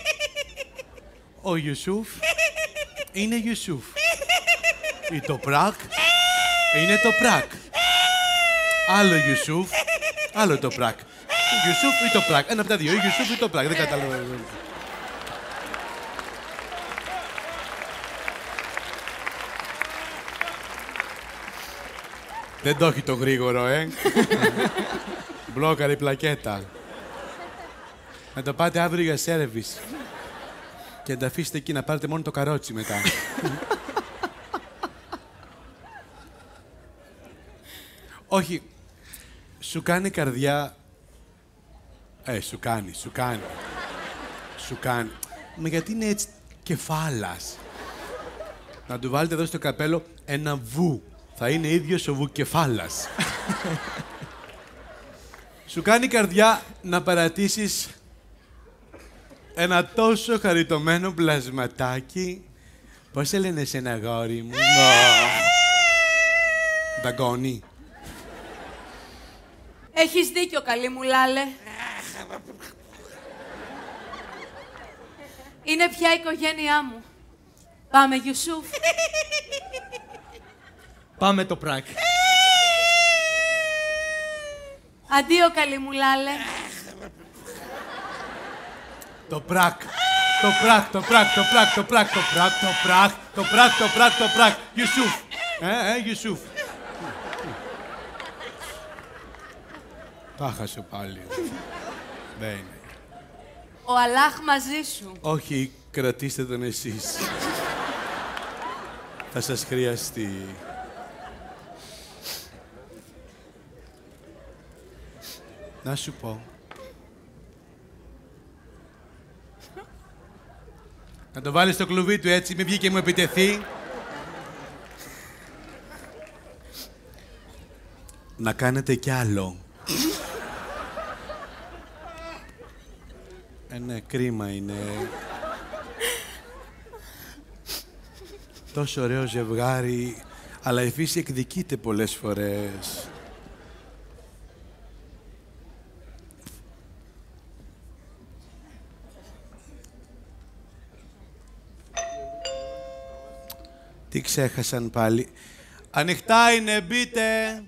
Ο Ιουσούφ είναι Ιουσούφ. Ή το πράκ είναι το πράκ. Άλλο Ιουσούφ, άλλο το πράκ. Ιουσούφ ή το πράκ. Ένα από τα δύο. Ιουσούφ ή το πράκ. Δεν καταλαβαίνω. Δεν το έχει το γρήγορο, Μπλόκαρε η πλακέτα. Να το πάτε αύριο για σέρβις. Και να τα αφήσετε εκεί να πάρετε μόνο το καρότσι μετά. Όχι. Σου κάνει καρδιά... σου κάνει. Μα γιατί είναι έτσι κεφάλας. Να του βάλετε εδώ στο καπέλο ένα βου. Θα είναι ίδιος ο βουκεφάλας. Σου κάνει καρδιά να παρατήσεις ένα τόσο χαριτωμένο πλασματάκι. Πώς σε λένε σε ένα γόρι μου? Δαγκόνι. Έχεις δίκιο, καλή μου Λάλε. Είναι πια η οικογένειά μου. Πάμε, Ιουσούφ. Πάμε το πράκ. Αντίο, καλή μου Λάλε. Το πράκ. Το πράκ. Ιουσούφ. Ιουσούφ. Τα χάσε πάλι. Δεν είναι. Ο Αλλάχ μαζί σου. Όχι, κρατήστε τον εσείς. Θα σας χρειαστεί. Να σου πω. Να το βάλεις στο κλουβί του έτσι, μην βγει και μου επιτεθεί. Να κάνετε κι άλλο. Ναι, κρίμα είναι. Τόσο ωραίο ζευγάρι, αλλά η φύση εκδικείται πολλές φορές. Τι ξέχασαν πάλι. Ανοιχτά είναι, μπείτε.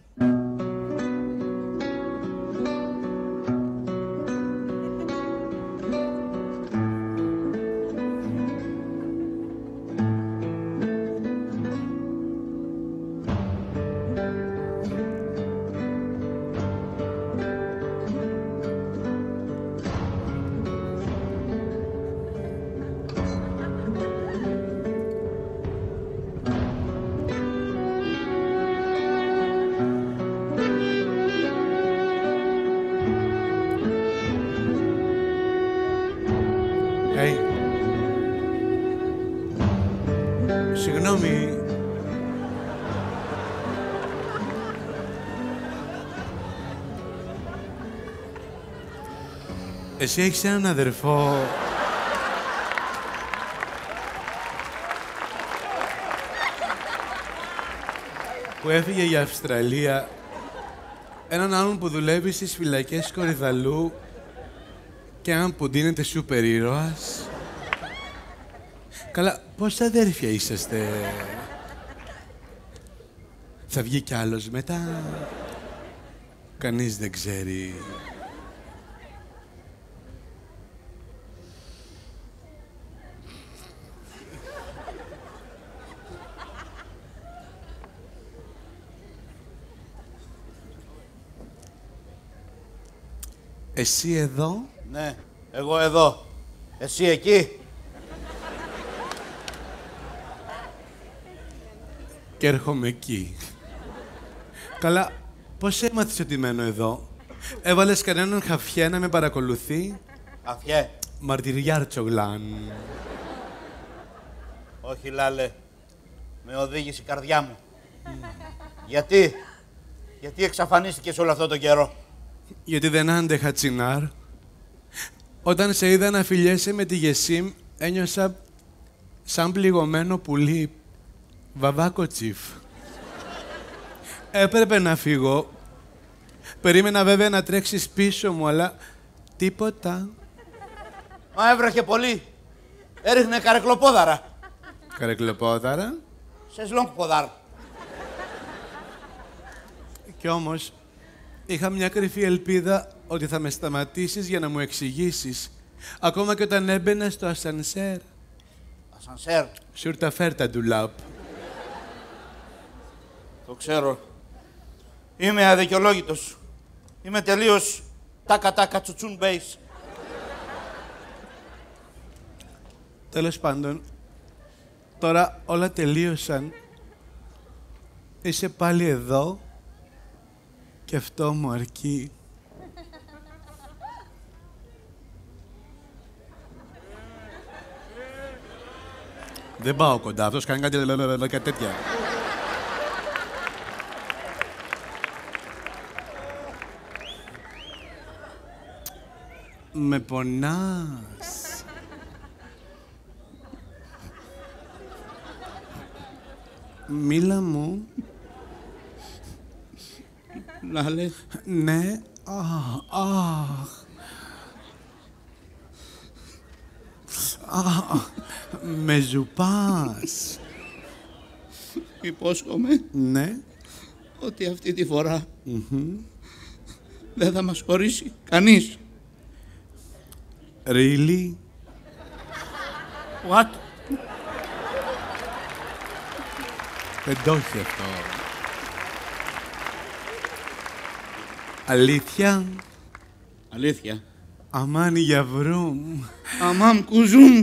Συγγνώμη. Εσύ έχεις έναν αδερφό... που έφυγε για Αυστραλία, έναν άλλον που δουλεύει στις φυλακές Κορυδαλού Και αν που δίνετε σούπερ ήρωας. Καλά, πόσα αδέρφια είσαστε? Θα βγει κι άλλος μετά. Κανείς δεν ξέρει. Εσύ εδώ? Ναι, εγώ εδώ. Εσύ εκεί. Και έρχομαι εκεί. Καλά, πώς έμαθες ότι μένω εδώ? Έβαλες κανέναν χαφιέ να με παρακολουθεί? Χαφιέ. Μαρτυριάρτσογλαν. Όχι, Λάλε. Με οδήγησε η καρδιά μου. Γιατί εξαφανίστηκες όλο αυτό το καιρό? Γιατί δεν άντεχα, Τσινάρ. Όταν σε είδα να φιλιέσαι με τη Γεσίμ, ένιωσα σαν πληγωμένο πουλί. Βαβάκο τσιφ. Έπρεπε να φύγω. Περίμενα βέβαια να τρέξεις πίσω μου, αλλά τίποτα. Μα έβρεχε πολύ. Έριχνε καρεκλοπόδαρα. Καρεκλοπόδαρα. Σε σλόγκποδάρα. Κι όμως, είχα μια κρυφή ελπίδα ότι θα με σταματήσεις για να μου εξηγήσεις. Ακόμα και όταν έμπαινα στο ασανσέρ. Ασανσέρ. Σουρτα φέρτα ντουλάπ. Το ξέρω. Είμαι αδικαιολόγητος. Είμαι τελείως τάκα τσουτσούν μπέις. Τέλος πάντων, τώρα όλα τελείωσαν. Είσαι πάλι εδώ και αυτό μου αρκεί. Δεν πάω κοντά, αυτός κάνει κάτι τέτοια. Με πονάς. Μίλα μου. Λάλε. Ναι. Αχ. Με ζουπάς. Υπόσχομαι. Ναι. Ότι αυτή τη φορά δεν θα μας χωρίσει κανείς. Really? What? Δεν το έχει αυτό. Αλήθεια? Αλήθεια. Αμάν για βρούμ. Αμάμ κουζούμ.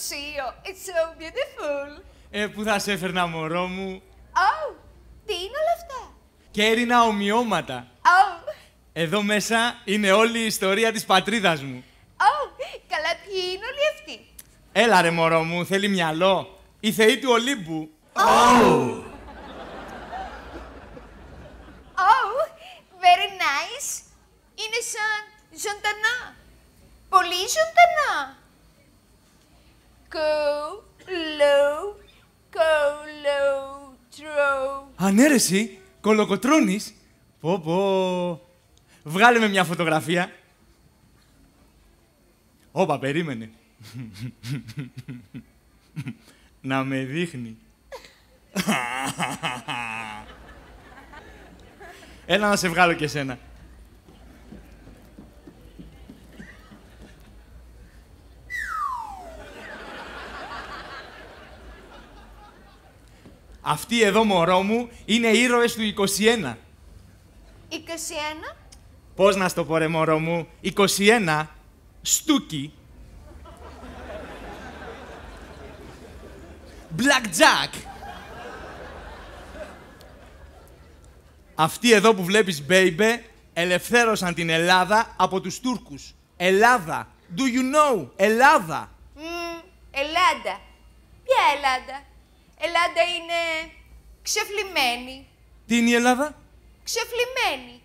μουσείο. It's so beautiful. Πού θα σε έφερνα, μωρό μου. Τι είναι όλα αυτά? Κέρινα ομοιώματα. Εδώ μέσα είναι όλη η ιστορία της πατρίδας μου. Καλά, ποιοι είναι όλοι αυτοί? Έλα ρε μωρό μου, θέλει μυαλό. Οι θεοί του Ολύμπου. Very nice. Είναι σαν ζωντανά. Πολύ ζωντανά. Ανέρεση, κολοκοτρώνεις. Πω. Βγάλε με μια φωτογραφία. Όπα, περίμενε. Να με δείχνει. Έλα να σε βγάλω και εσένα. Αυτοί εδώ, μωρό μου, είναι ήρωες του 21. 21? Πώς να στο πω ρε μωρό μου, 21, στούκι. Blackjack. Αυτοί εδώ που βλέπεις, baby, ελευθέρωσαν την Ελλάδα από τους Τούρκους. Ελλάδα. Do you know? Ελλάδα. Ελλάδα. Ποια Ελλάδα? Ελλάδα είναι ξεφλιμμένη. Τι είναι η Ελλάδα? Ξεφλιμμένη.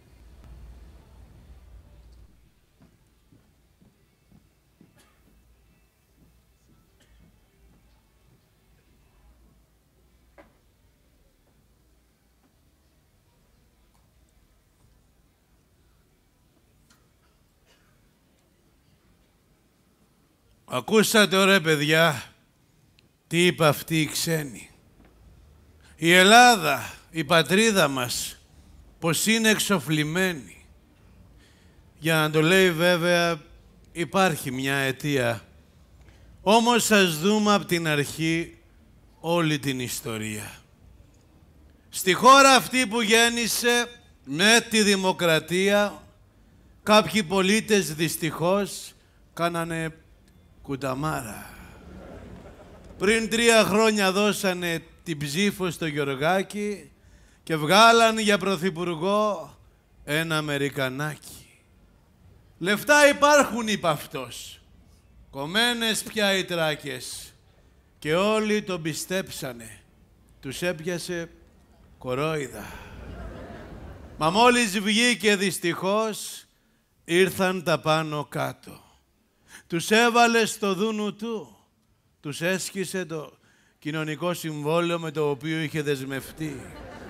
Ακούσατε ρε παιδιά, τι είπε αυτή η ξένη. Η Ελλάδα, η πατρίδα μας, πως είναι εξοφλημένη. Για να το λέει βέβαια υπάρχει μια αιτία. Όμως ας δούμε από την αρχή όλη την ιστορία. Στη χώρα αυτή που γέννησε με τη δημοκρατία, κάποιοι πολίτες δυστυχώς κάνανε κουταμάρα. Πριν 3 χρόνια δώσανε την ψήφο στο Γιωργάκη και βγάλαν για πρωθυπουργό ένα Αμερικανάκι. Λεφτά υπάρχουν, είπε αυτός. Κομμένες πια οι τράκες. Και όλοι τον πιστέψανε. Τους έπιασε κορόιδα. Μα μόλις βγήκε δυστυχώς, ήρθαν τα πάνω κάτω. Τους έβαλε στο δούνου του. Τους έσκησε το κοινωνικό συμβόλαιο με το οποίο είχε δεσμευτεί.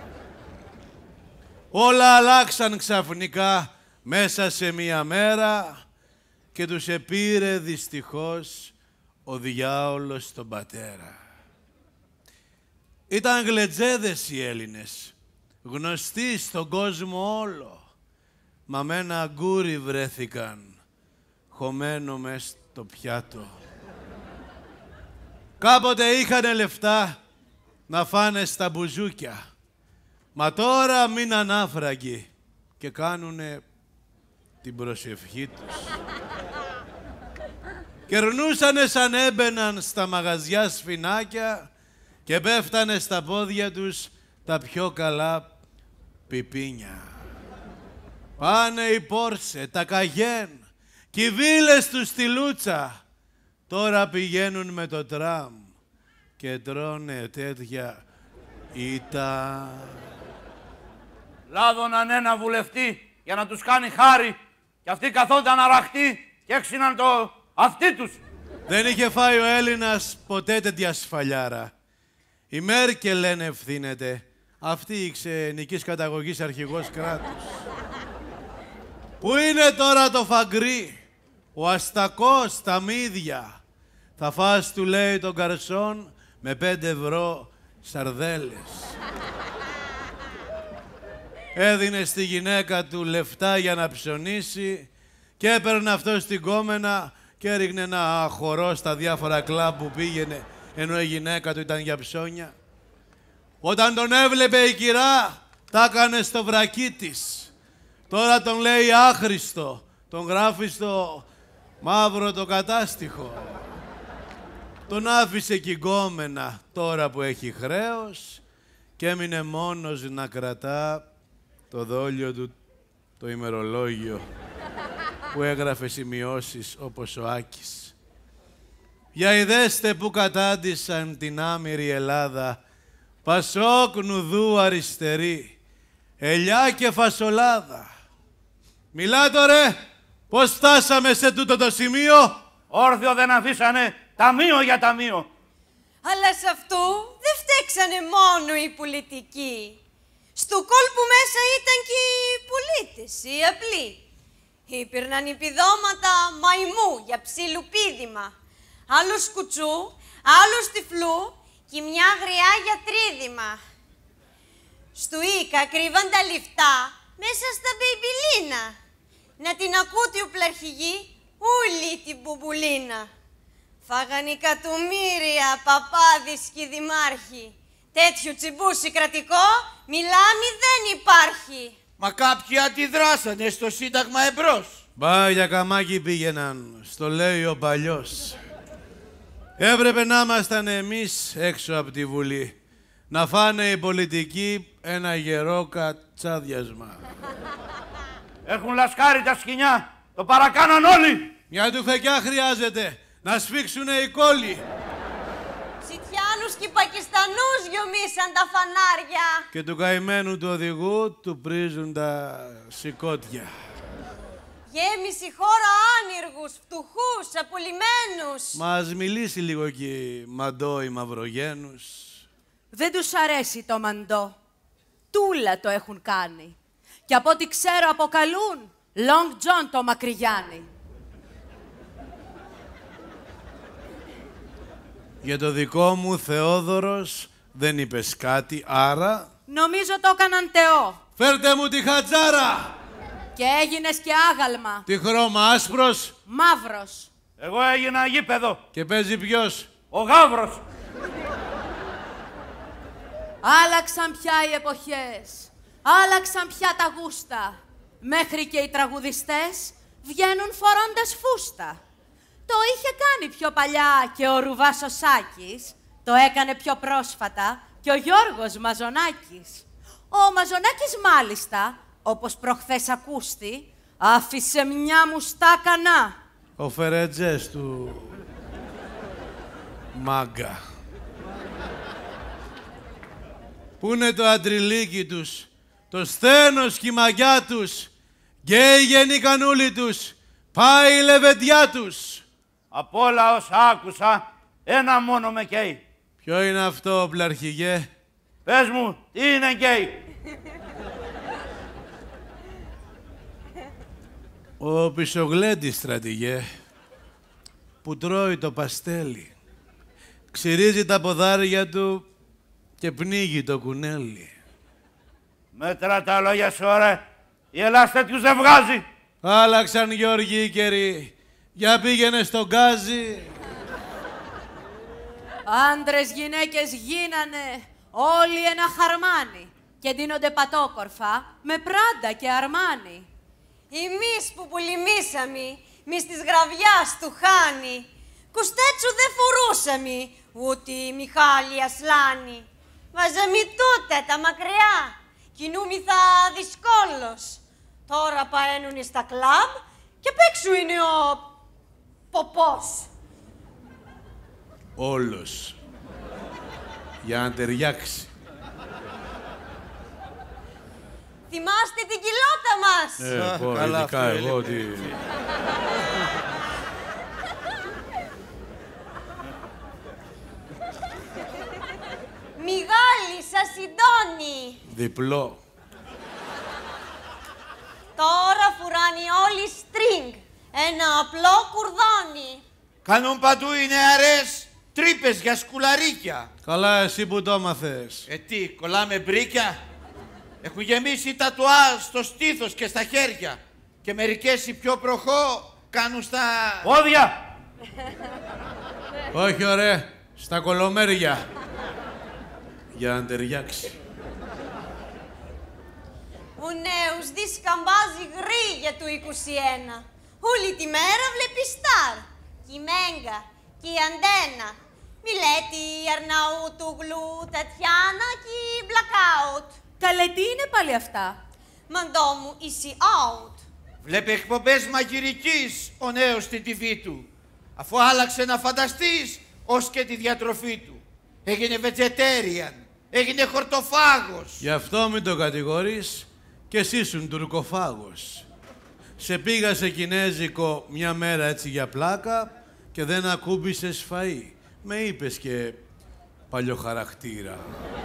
Όλα αλλάξαν ξαφνικά μέσα σε μία μέρα και τους επήρε δυστυχώς ο διάολος στον πατέρα. Ήταν γλετζέδες οι Έλληνες, γνωστοί στον κόσμο όλο, μα με ένα αγκούρι βρέθηκαν, χωμένο μες στο πιάτο. Κάποτε είχανε λεφτά να φάνε στα μπουζούκια, μα τώρα μείναν άφραγγοι και κάνουνε την προσευχή τους. Κερνούσανε σαν έμπαιναν στα μαγαζιά σφινάκια και πέφτανε στα πόδια τους τα πιο καλά πιπίνια. Πάνε οι Πόρσε, τα Καγέν, κι οι βίλες τους στη Λούτσα. Τώρα πηγαίνουν με το τραμ και τρώνε τέτοια ήττα. Λάδωναν ένα βουλευτή για να τους κάνει χάρη και αυτοί καθόταν αραχτοί και έξιναν το αυτί τους. Δεν είχε φάει ο Έλληνας ποτέ τέτοια σφαλιάρα. Η Μέρκελ λένε ευθύνεται. Αυτή η ξενικής καταγωγής αρχηγός κράτους. Πού είναι τώρα το φαγκρί, ο αστακός, τα μύδια. Θα φας, του λέει τον καρσόν, με 5 ευρώ σαρδέλες. Έδινε στη γυναίκα του λεφτά για να ψωνίσει και έπαιρνε αυτό στην κόμενα και έριχνε ένα χορό στα διάφορα κλαμπ που πήγαινε, ενώ η γυναίκα του ήταν για ψώνια. Όταν τον έβλεπε η κυρά, τα έκανε στο βρακί της. Τώρα τον λέει άχρηστο, τον γράφει στο μαύρο το κατάστιχο. Τον άφησε κυγκόμενα τώρα που έχει χρέος και έμεινε μόνος να κρατά το δόλιο του το ημερολόγιο που έγραφε σημειώσεις όπως ο Άκης. Για ειδέστε που κατάντησαν την άμυρη Ελλάδα, Πασόκ, Νουδού, αριστερή, ελιά και φασολάδα. Μιλάτε ρε, πώς φτάσαμε σε τούτο το σημείο? Όρθιο δεν αφήσανε ταμείο για ταμείο. Αλλά σε αυτού δεν φταίξανε μόνο οι πολιτικοί. Στου κόλπου μέσα ήταν και οι πολίτες, οι απλοί. Υπήρναν επιδόματα μαϊμού για ψιλοπίδημα, άλλους κουτσού, άλλους τυφλού και μια γριά για τρίδημα. Στου Ίκα κρύβαν τα λιφτά μέσα στα μπεϊμπιλίνα. Να την ακούτε ο πλαρχηγή όλη την μπουμπουλίνα. Φάγαν εκατομμύρια παπάδες και δημάρχοι. Τέτοιο τσιμπούσι κρατικό, μιλάμε δεν υπάρχει. Μα κάποιοι αντιδράσανε στο Σύνταγμα εμπρός. Μπα για καμάκι πήγαιναν, στο λέει ο παλιός. Έπρεπε να ήμασταν εμείς έξω από τη Βουλή. Να φάνε οι πολιτικοί ένα γερό κατσάδιασμα. Έχουν λασκάρει τα σκοινιά. Το παρακάναν όλοι. Μια τουφεκιά χρειάζεται. Να σφίξουνε οι κόλλοι. Σιτιάνους και Πακιστανούς γιομίσαν τα φανάρια. Και του καημένου του οδηγού του πρίζουν τα σηκώτια. Γέμισε η χώρα άνεργους, φτωχούς, απολυμμένους. Μα ας μιλήσει λίγο και μαντό οι μαυρογένους. Δεν τους αρέσει το μαντό. Τούλα το έχουν κάνει. Και από ό,τι ξέρω αποκαλούν Long John το Μακρυγιάννη. Για το δικό μου Θεόδωρος δεν είπες κάτι, άρα... Νομίζω το έκαναν τεό. Φέρτε μου τη χατζάρα! Και έγινες και άγαλμα. Τι χρώμα, άσπρος? Μαύρος. Εγώ έγινα γήπεδο. Και παίζει ποιος? Ο Γάβρος. Άλλαξαν πια οι εποχές. Άλλαξαν πια τα γούστα. Μέχρι και οι τραγουδιστές βγαίνουν φορώντας φούστα. Το είχε κάνει πιο παλιά και ο Ρουβάς ο Σάκης. Το έκανε πιο πρόσφατα και ο Γιώργος Μαζονάκης. Ο Μαζονάκης μάλιστα, όπως προχθές ακούστη, άφησε μια μουστάκανα. Ο Φερέτζες του... μάγκα. Πού είναι το αντριλίκι τους, το σθένος κι η μαγιά τους, και η γενικανούλη τους, πάει η λεβεντιά τους. Από όλα όσα άκουσα, ένα μόνο με καίει. Ποιο είναι αυτό, πλαρχηγέ? Πες μου, τι είναι καίει? Ο Πισογλέντης, στρατηγέ, που τρώει το παστέλι, ξυρίζει τα ποδάρια του και πνίγει το κουνέλι. Μέτρα τα λόγια σου, ρε. Η Ελλάς τέτοιους δεν βγάζει. Άλλαξαν, Γιώργη, οι καιροί. Για πήγαινε στον γκάζι. Άντρες, γυναίκες γίνανε όλοι ένα χαρμάνι και δίνονται πατόκορφα με Πράντα και Αρμάνι. Εμείς που πολεμήσαμε, μες της γραβιάς του Χάνη, κουστέτσου δεν φορούσαμε, ούτε η Μιχάλη Ασλάνη. Βάζαμε τότε τα μακριά, κινούμηθα δυσκόλος. Τώρα παένουνε στα κλαμπ και παίξου είναι ο ποπός. Όλος. Για να ταιριάξει. Θυμάστε την κοιλότα μας! Ειδικά εγώ τι... Μιγάλη, σας συντώνει! Διπλό. Τώρα φουράνει όλοι στρινγκ, ένα απλό κουρδόνι. Κάνουν παντού οι νεαρές τρύπες για σκουλαρίκια. Καλά, εσύ που το έμαθες. Τι, κολλάμε μπρίκια. Έχουν γεμίσει τατουάζ στο στήθος και στα χέρια. Και μερικές οι πιο προχώ κάνουν στα... πόδια. Όχι, ωραία. Στα κολομέρια. Για να ταιριάξει. Ο νέος δισκαμπάζει γρήγια του 21. Όλη τη μέρα βλέπει στάρ. Κι η Μέγκα, κι η Αντένα. Μιλέτη, Αρναούτουγλου, Τατιάνα και Blackout. Καλέ, τι είναι πάλι αυτά? Μαντό μου, easy out. Βλέπει εκπομπές μαγειρικής ο νέος στη TV του. Αφού άλλαξε να φανταστείς ως και τη διατροφή του. Έγινε vegetarian, έγινε χορτοφάγος. Γι' αυτό μην το κατηγορείς και εσύ ήσουν τουρκοφάγος. Σε πήγα σε κινέζικο μια μέρα έτσι για πλάκα και δεν ακούμπησες φαΐ. Με είπες και παλιοχαρακτήρα.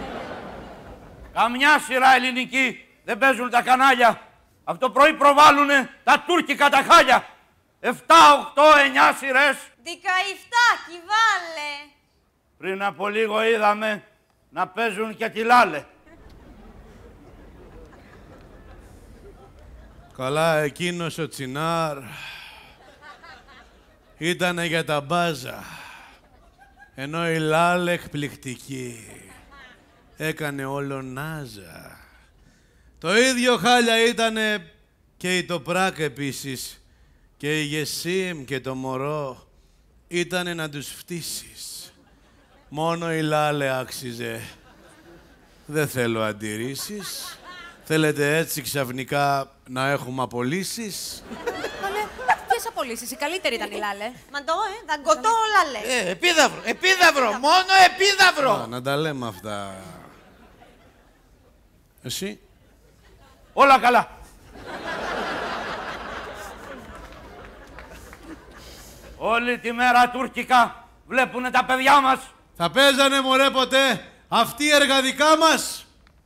Καμιά σειρά ελληνική δεν παίζουν τα κανάλια. Από το πρωί προβάλλουνε τα τουρκικά τα χάλια. 7, 8, 9 σειρές. 17 κι βάλε. Πριν από λίγο είδαμε να παίζουν και τη Λάλε. Καλά, εκείνος ο Τσινάρ ήτανε για τα μπάζα. Ενώ η Λάλε εκπληκτική έκανε όλο νάζα. Το ίδιο χάλια ήτανε και η Τοπράκ επίσης. Και η Γεσίμ και το μωρό ήτανε να τους φτύσεις. Μόνο η Λάλε άξιζε. Δεν θέλω αντιρρήσεις. Θέλετε έτσι ξαφνικά να έχουμε απολύσεις? Καλέ, ποιες απολύσεις? Η καλύτερη ήταν η Λάλε. Μαντό, δαγκωτό λάλε. Επίδαυρο, επίδαυρο, μόνο επίδαυρο. Να τα λέμε αυτά. Εσύ? Όλα καλά. Όλη τη μέρα τουρκικά βλέπουνε τα παιδιά μας. Θα παίζανε μωρέ ποτέ αυτοί εργαδικά μας?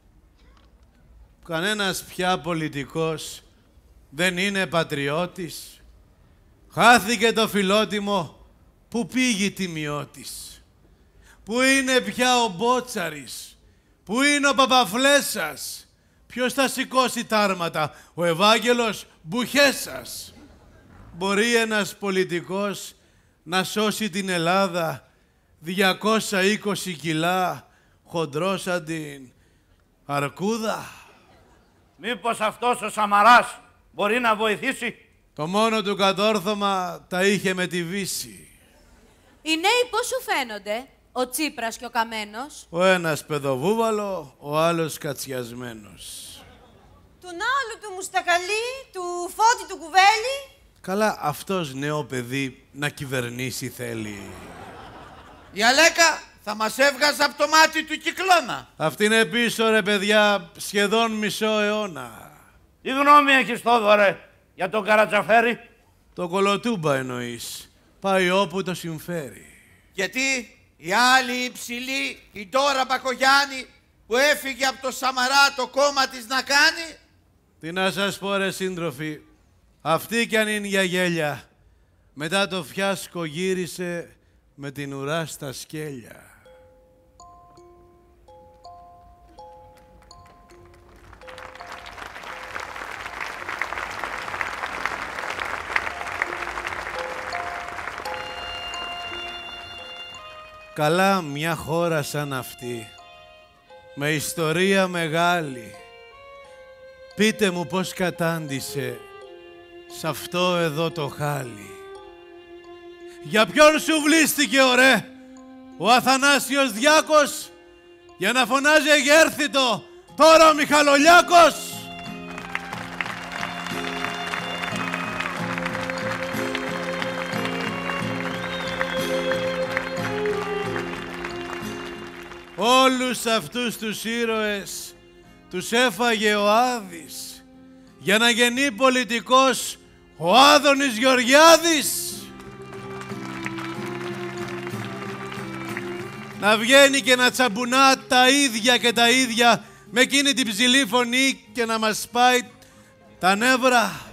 Κανένας πια πολιτικός δεν είναι πατριώτης. Χάθηκε το φιλότιμο που πήγε τιμιώτης. Πού είναι πια ο Μπότσαρης? Πού είναι ο Παπαφλέσσας? Ποιος θα σηκώσει τάρματα? Ο Ευάγγελος Μπουχέσας? Μπορεί ένας πολιτικός να σώσει την Ελλάδα 220 κιλά χοντρό σαν την αρκούδα? Μήπως αυτός ο Σαμαράς μπορεί να βοηθήσει? Το μόνο του κατόρθωμα τα είχε με τη Βύση. Οι νέοι πώς σου φαίνονται? Ο Τσίπρας και ο Καμένος. Ο ένας παιδοβούβαλο, ο άλλος κατσιασμένος. Τον άλλου του Μουστακαλί, του Φώτη του Κουβέλη. Καλά, αυτός νέο παιδί να κυβερνήσει θέλει. Η Αλέκα θα μας έβγαζε από το μάτι του Κυκλώνα. Αυτή είναι πίσω ρε παιδιά, σχεδόν μισό αιώνα. Τι γνώμη έχεις Θόδωρε για τον Καρατζαφέρη? Το κολοτούμπα εννοείς. Πάει όπου το συμφέρει. Γιατί η άλλη υψηλή, η Ντόρα Μπακογιάννη, που έφυγε από το Σαμαρά το κόμμα της να κάνει. Τι να σας πω ρε σύντροφοι, αυτή κι αν είναι για γέλια, μετά το φιάσκο γύρισε με την ουρά στα σκέλια. Καλά μια χώρα σαν αυτή, με ιστορία μεγάλη, πείτε μου πώς κατάντησε σ' αυτό εδώ το χάλι. Για ποιον σου βλίστηκε ωραία ο Αθανάσιος Διάκος, για να φωνάζει εγέρθητο τώρα ο Μιχαλολιάκος? Όλους αυτούς τους ήρωες τους έφαγε ο Άδης για να γεννεί πολιτικός ο Άδωνης Γεωργιάδης. Να βγαίνει και να τσαμπουνά τα ίδια και τα ίδια με εκείνη την ψηλή φωνή και να μας σπάει τα νεύρα.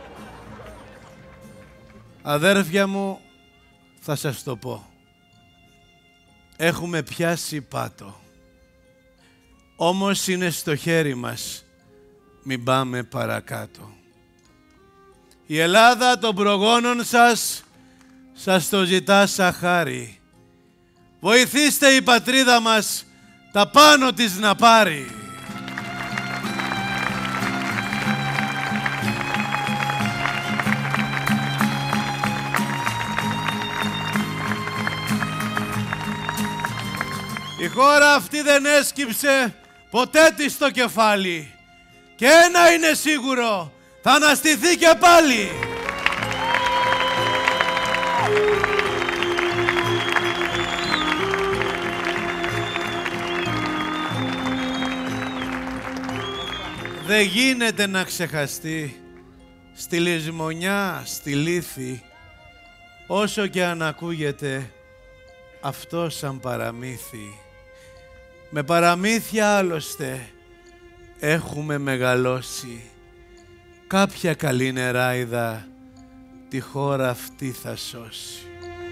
Αδέρφια μου, θα σας το πω. Έχουμε πιάσει πάτο. Όμως είναι στο χέρι μας. Μην πάμε παρακάτω. Η Ελλάδα των προγόνων σας το ζητά σαν χάρη. Βοηθήστε η πατρίδα μας τα πάνω της να πάρει. Η χώρα αυτή δεν έσκυψε ποτέ της το κεφάλι. Και ένα είναι σίγουρο, θα αναστηθεί και πάλι. Δεν γίνεται να ξεχαστεί στη λησμονιά, στη λύθη, όσο και αν ακούγεται αυτό σαν παραμύθι. Με παραμύθια άλλωστε έχουμε μεγαλώσει. Κάποια καλή νεράιδα τη χώρα αυτή θα σώσει.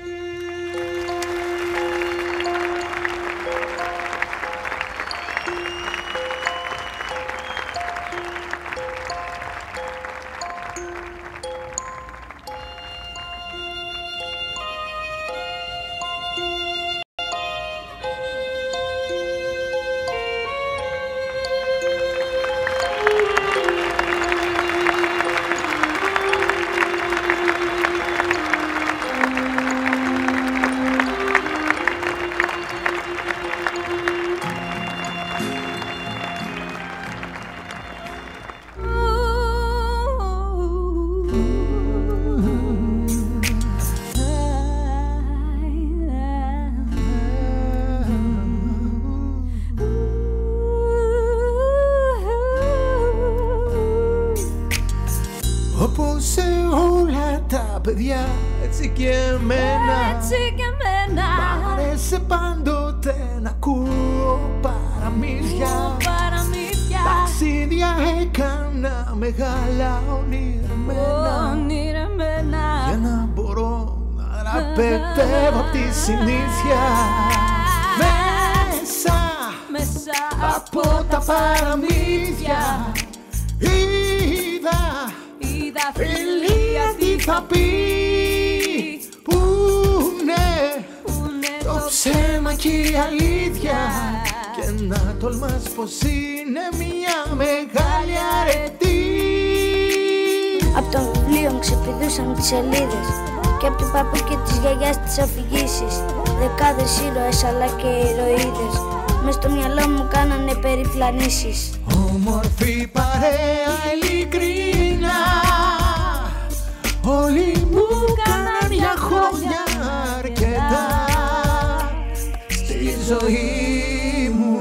Όπως σε όλα τα παιδιά, έτσι και εμένα. Μ' άρεσε πάντοτε να ακούω παραμύθια. Ταξίδια έκανα μεγάλα ονειρεμένα, για να μπορώ να ραπετεύω απ' τη συνήθεια. Μέσα από τα παραμύθια είδα φιλία τι θα πει. Πούνε το ψέμα και η αλήθεια, και να τολμάς πως είναι μια μεγάλη αρετή. Απ' το βιβλίο μου ξεπηδούσαν τις σελίδες, και απ' του παππού και της γιαγιάς τις αφηγήσεις. Δεκάδες ήρωες αλλά και ηρωίδες μες στο μυαλό μου κάνανε περιπλανήσεις. Όμορφη παρέα ειλικρινά, όλοι μου κάναν για χρόνια αρκετά στη ζωή μου.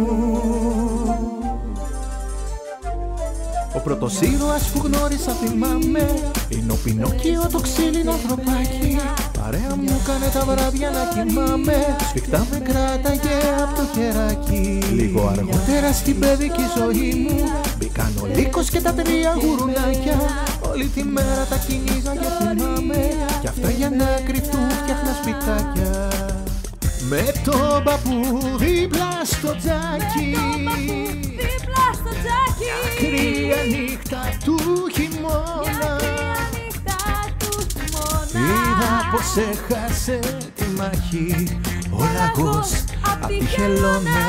Ο πρώτος ήρωας που γνώρισα θυμάμαι είναι ο Πινόκιο, το ξύλινο ανθρωπάκι. Παρέα μου κάνε τα βράδια να κοιμάμαι, σφιχτά με κράταγε από το χεράκι. Λίγο αργότερα στην παιδική ζωή μου μπήκαν ο Λύκος και τα τρία γουρουνάκια. Όλη τη μέρα τα κυνήγαγε θυμάμαι, κι αυτά για να κρυφτούν φτιάχνα σπιτάκια. Με τον παππού δίπλα στο τζάκι, ακραία νύχτα του χειμώνα, είδα πως έχασε τη μάχη ο λαγός απ' τη χελώνα.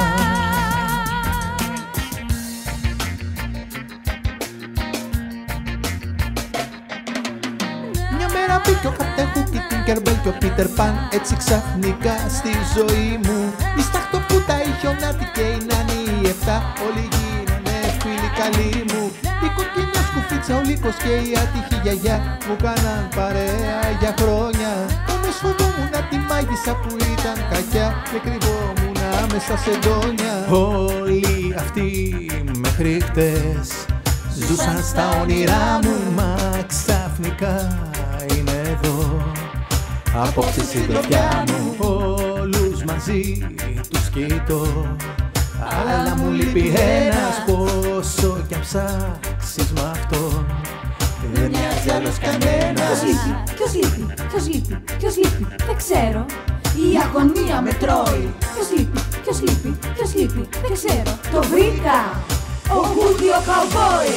Μια μέρα μπήκε ο Καπτέχου και την Κερμπέλ και ο Πίτερ Παν, έτσι ξαφνικά στη ζωή μου. Η Σταχτοπού, τα Ιχιονάτη και η Νάνη οι 7 όλοι γίνανε φίλοι καλοί μου. Η κοκκινιά σκουφίτσα, ο Λύκος και η άτυχη γιαγιά μου κάναν παρέα για χρόνια. Όμως φοβόμουν τη μάγισσα που ήταν κακιά και κρυβόμουν μέσα σε ντόνια. Όλοι αυτοί μέχρι χτες ζούσαν στα όνειρά μου, μα ξαφνικά είναι εδώ απόψε συντροφιά μου. Όλους μαζί τους κοιτώ, αλλά μου λείπει ένας, πόσο κι αν ψάξεις μ' αυτόν δεν μοιάζει άλλος κανένας. Ποιος λείπει, δεν ξέρω. Η αγωνία με τρώει. Ποιος λείπει, δεν ξέρω. Το βρήκα, ο Woody ο καουμπόι.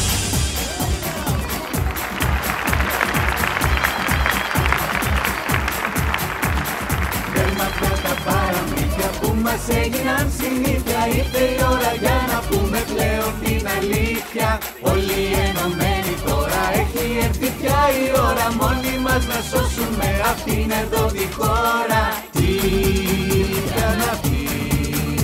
Παραμύθια που μας έγιναν συνήθεια, ήρθε η ώρα για να πούμε πλέον την αλήθεια. Όλοι ενωμένοι τώρα, έχει έρθει πια η ώρα μόνοι μας να σώσουμε αυτήν εδώ τη χώρα. Τι για να πει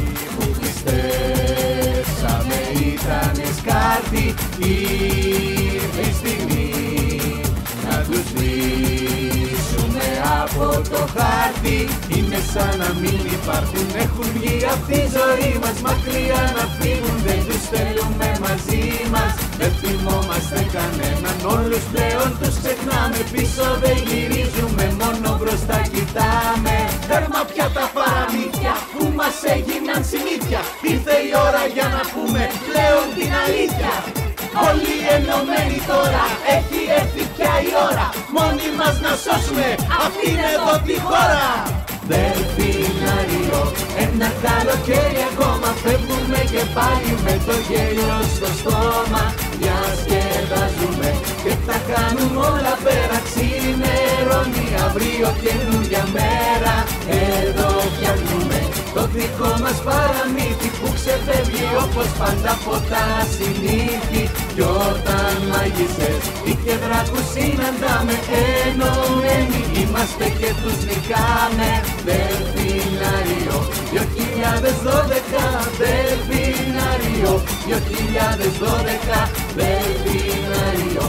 Ήρθε η στιγμή να τους σβήσουμε από το χάρτη. Είναι σαν να μην υπάρχουν, έχουν βγει από τη ζωή μας. Μακριά να φύγουν, δεν τους θέλουμε μαζί μας. Δεν θυμόμαστε κανέναν, όλους πλέον τους ξεχνάμε. Πίσω δεν γυρίζουμε, μόνο μπροστά κοιτάμε. Τέρμα πια τα παραμύθια που μας έγιναν συνήθεια. Ήρθε η ώρα για να πούμε πλέον την αλήθεια. Όλοι ενωμένοι τώρα, έχει έρθει πια η ώρα. Μόνοι μας να σώσουμε αυτήν εδώ τη χώρα. Δελφινάριο, ένα καλοκαίρι ακόμα. Φεύγουμε και πάλι με το γέλιο στο στόμα. Διασκεδάζουμε και τα κάνουμε όλα πέρα. Ξημερώνει αύριο καινούρια μέρα. Εδώ φτιάχνουμε το δικό μας παραμύθι που ξεφεύγει όπως πάντα από τα συνήθη. Κι όταν μάγισσες ή και δράκους συναντάμε, ενωμένοι είμαστε και τους νικάμε. Δελφινάριο 2012, Δελφινάριο 2012, Δελφινάριο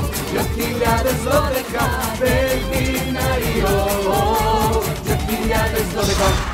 2012, Δελφινάριο 2012.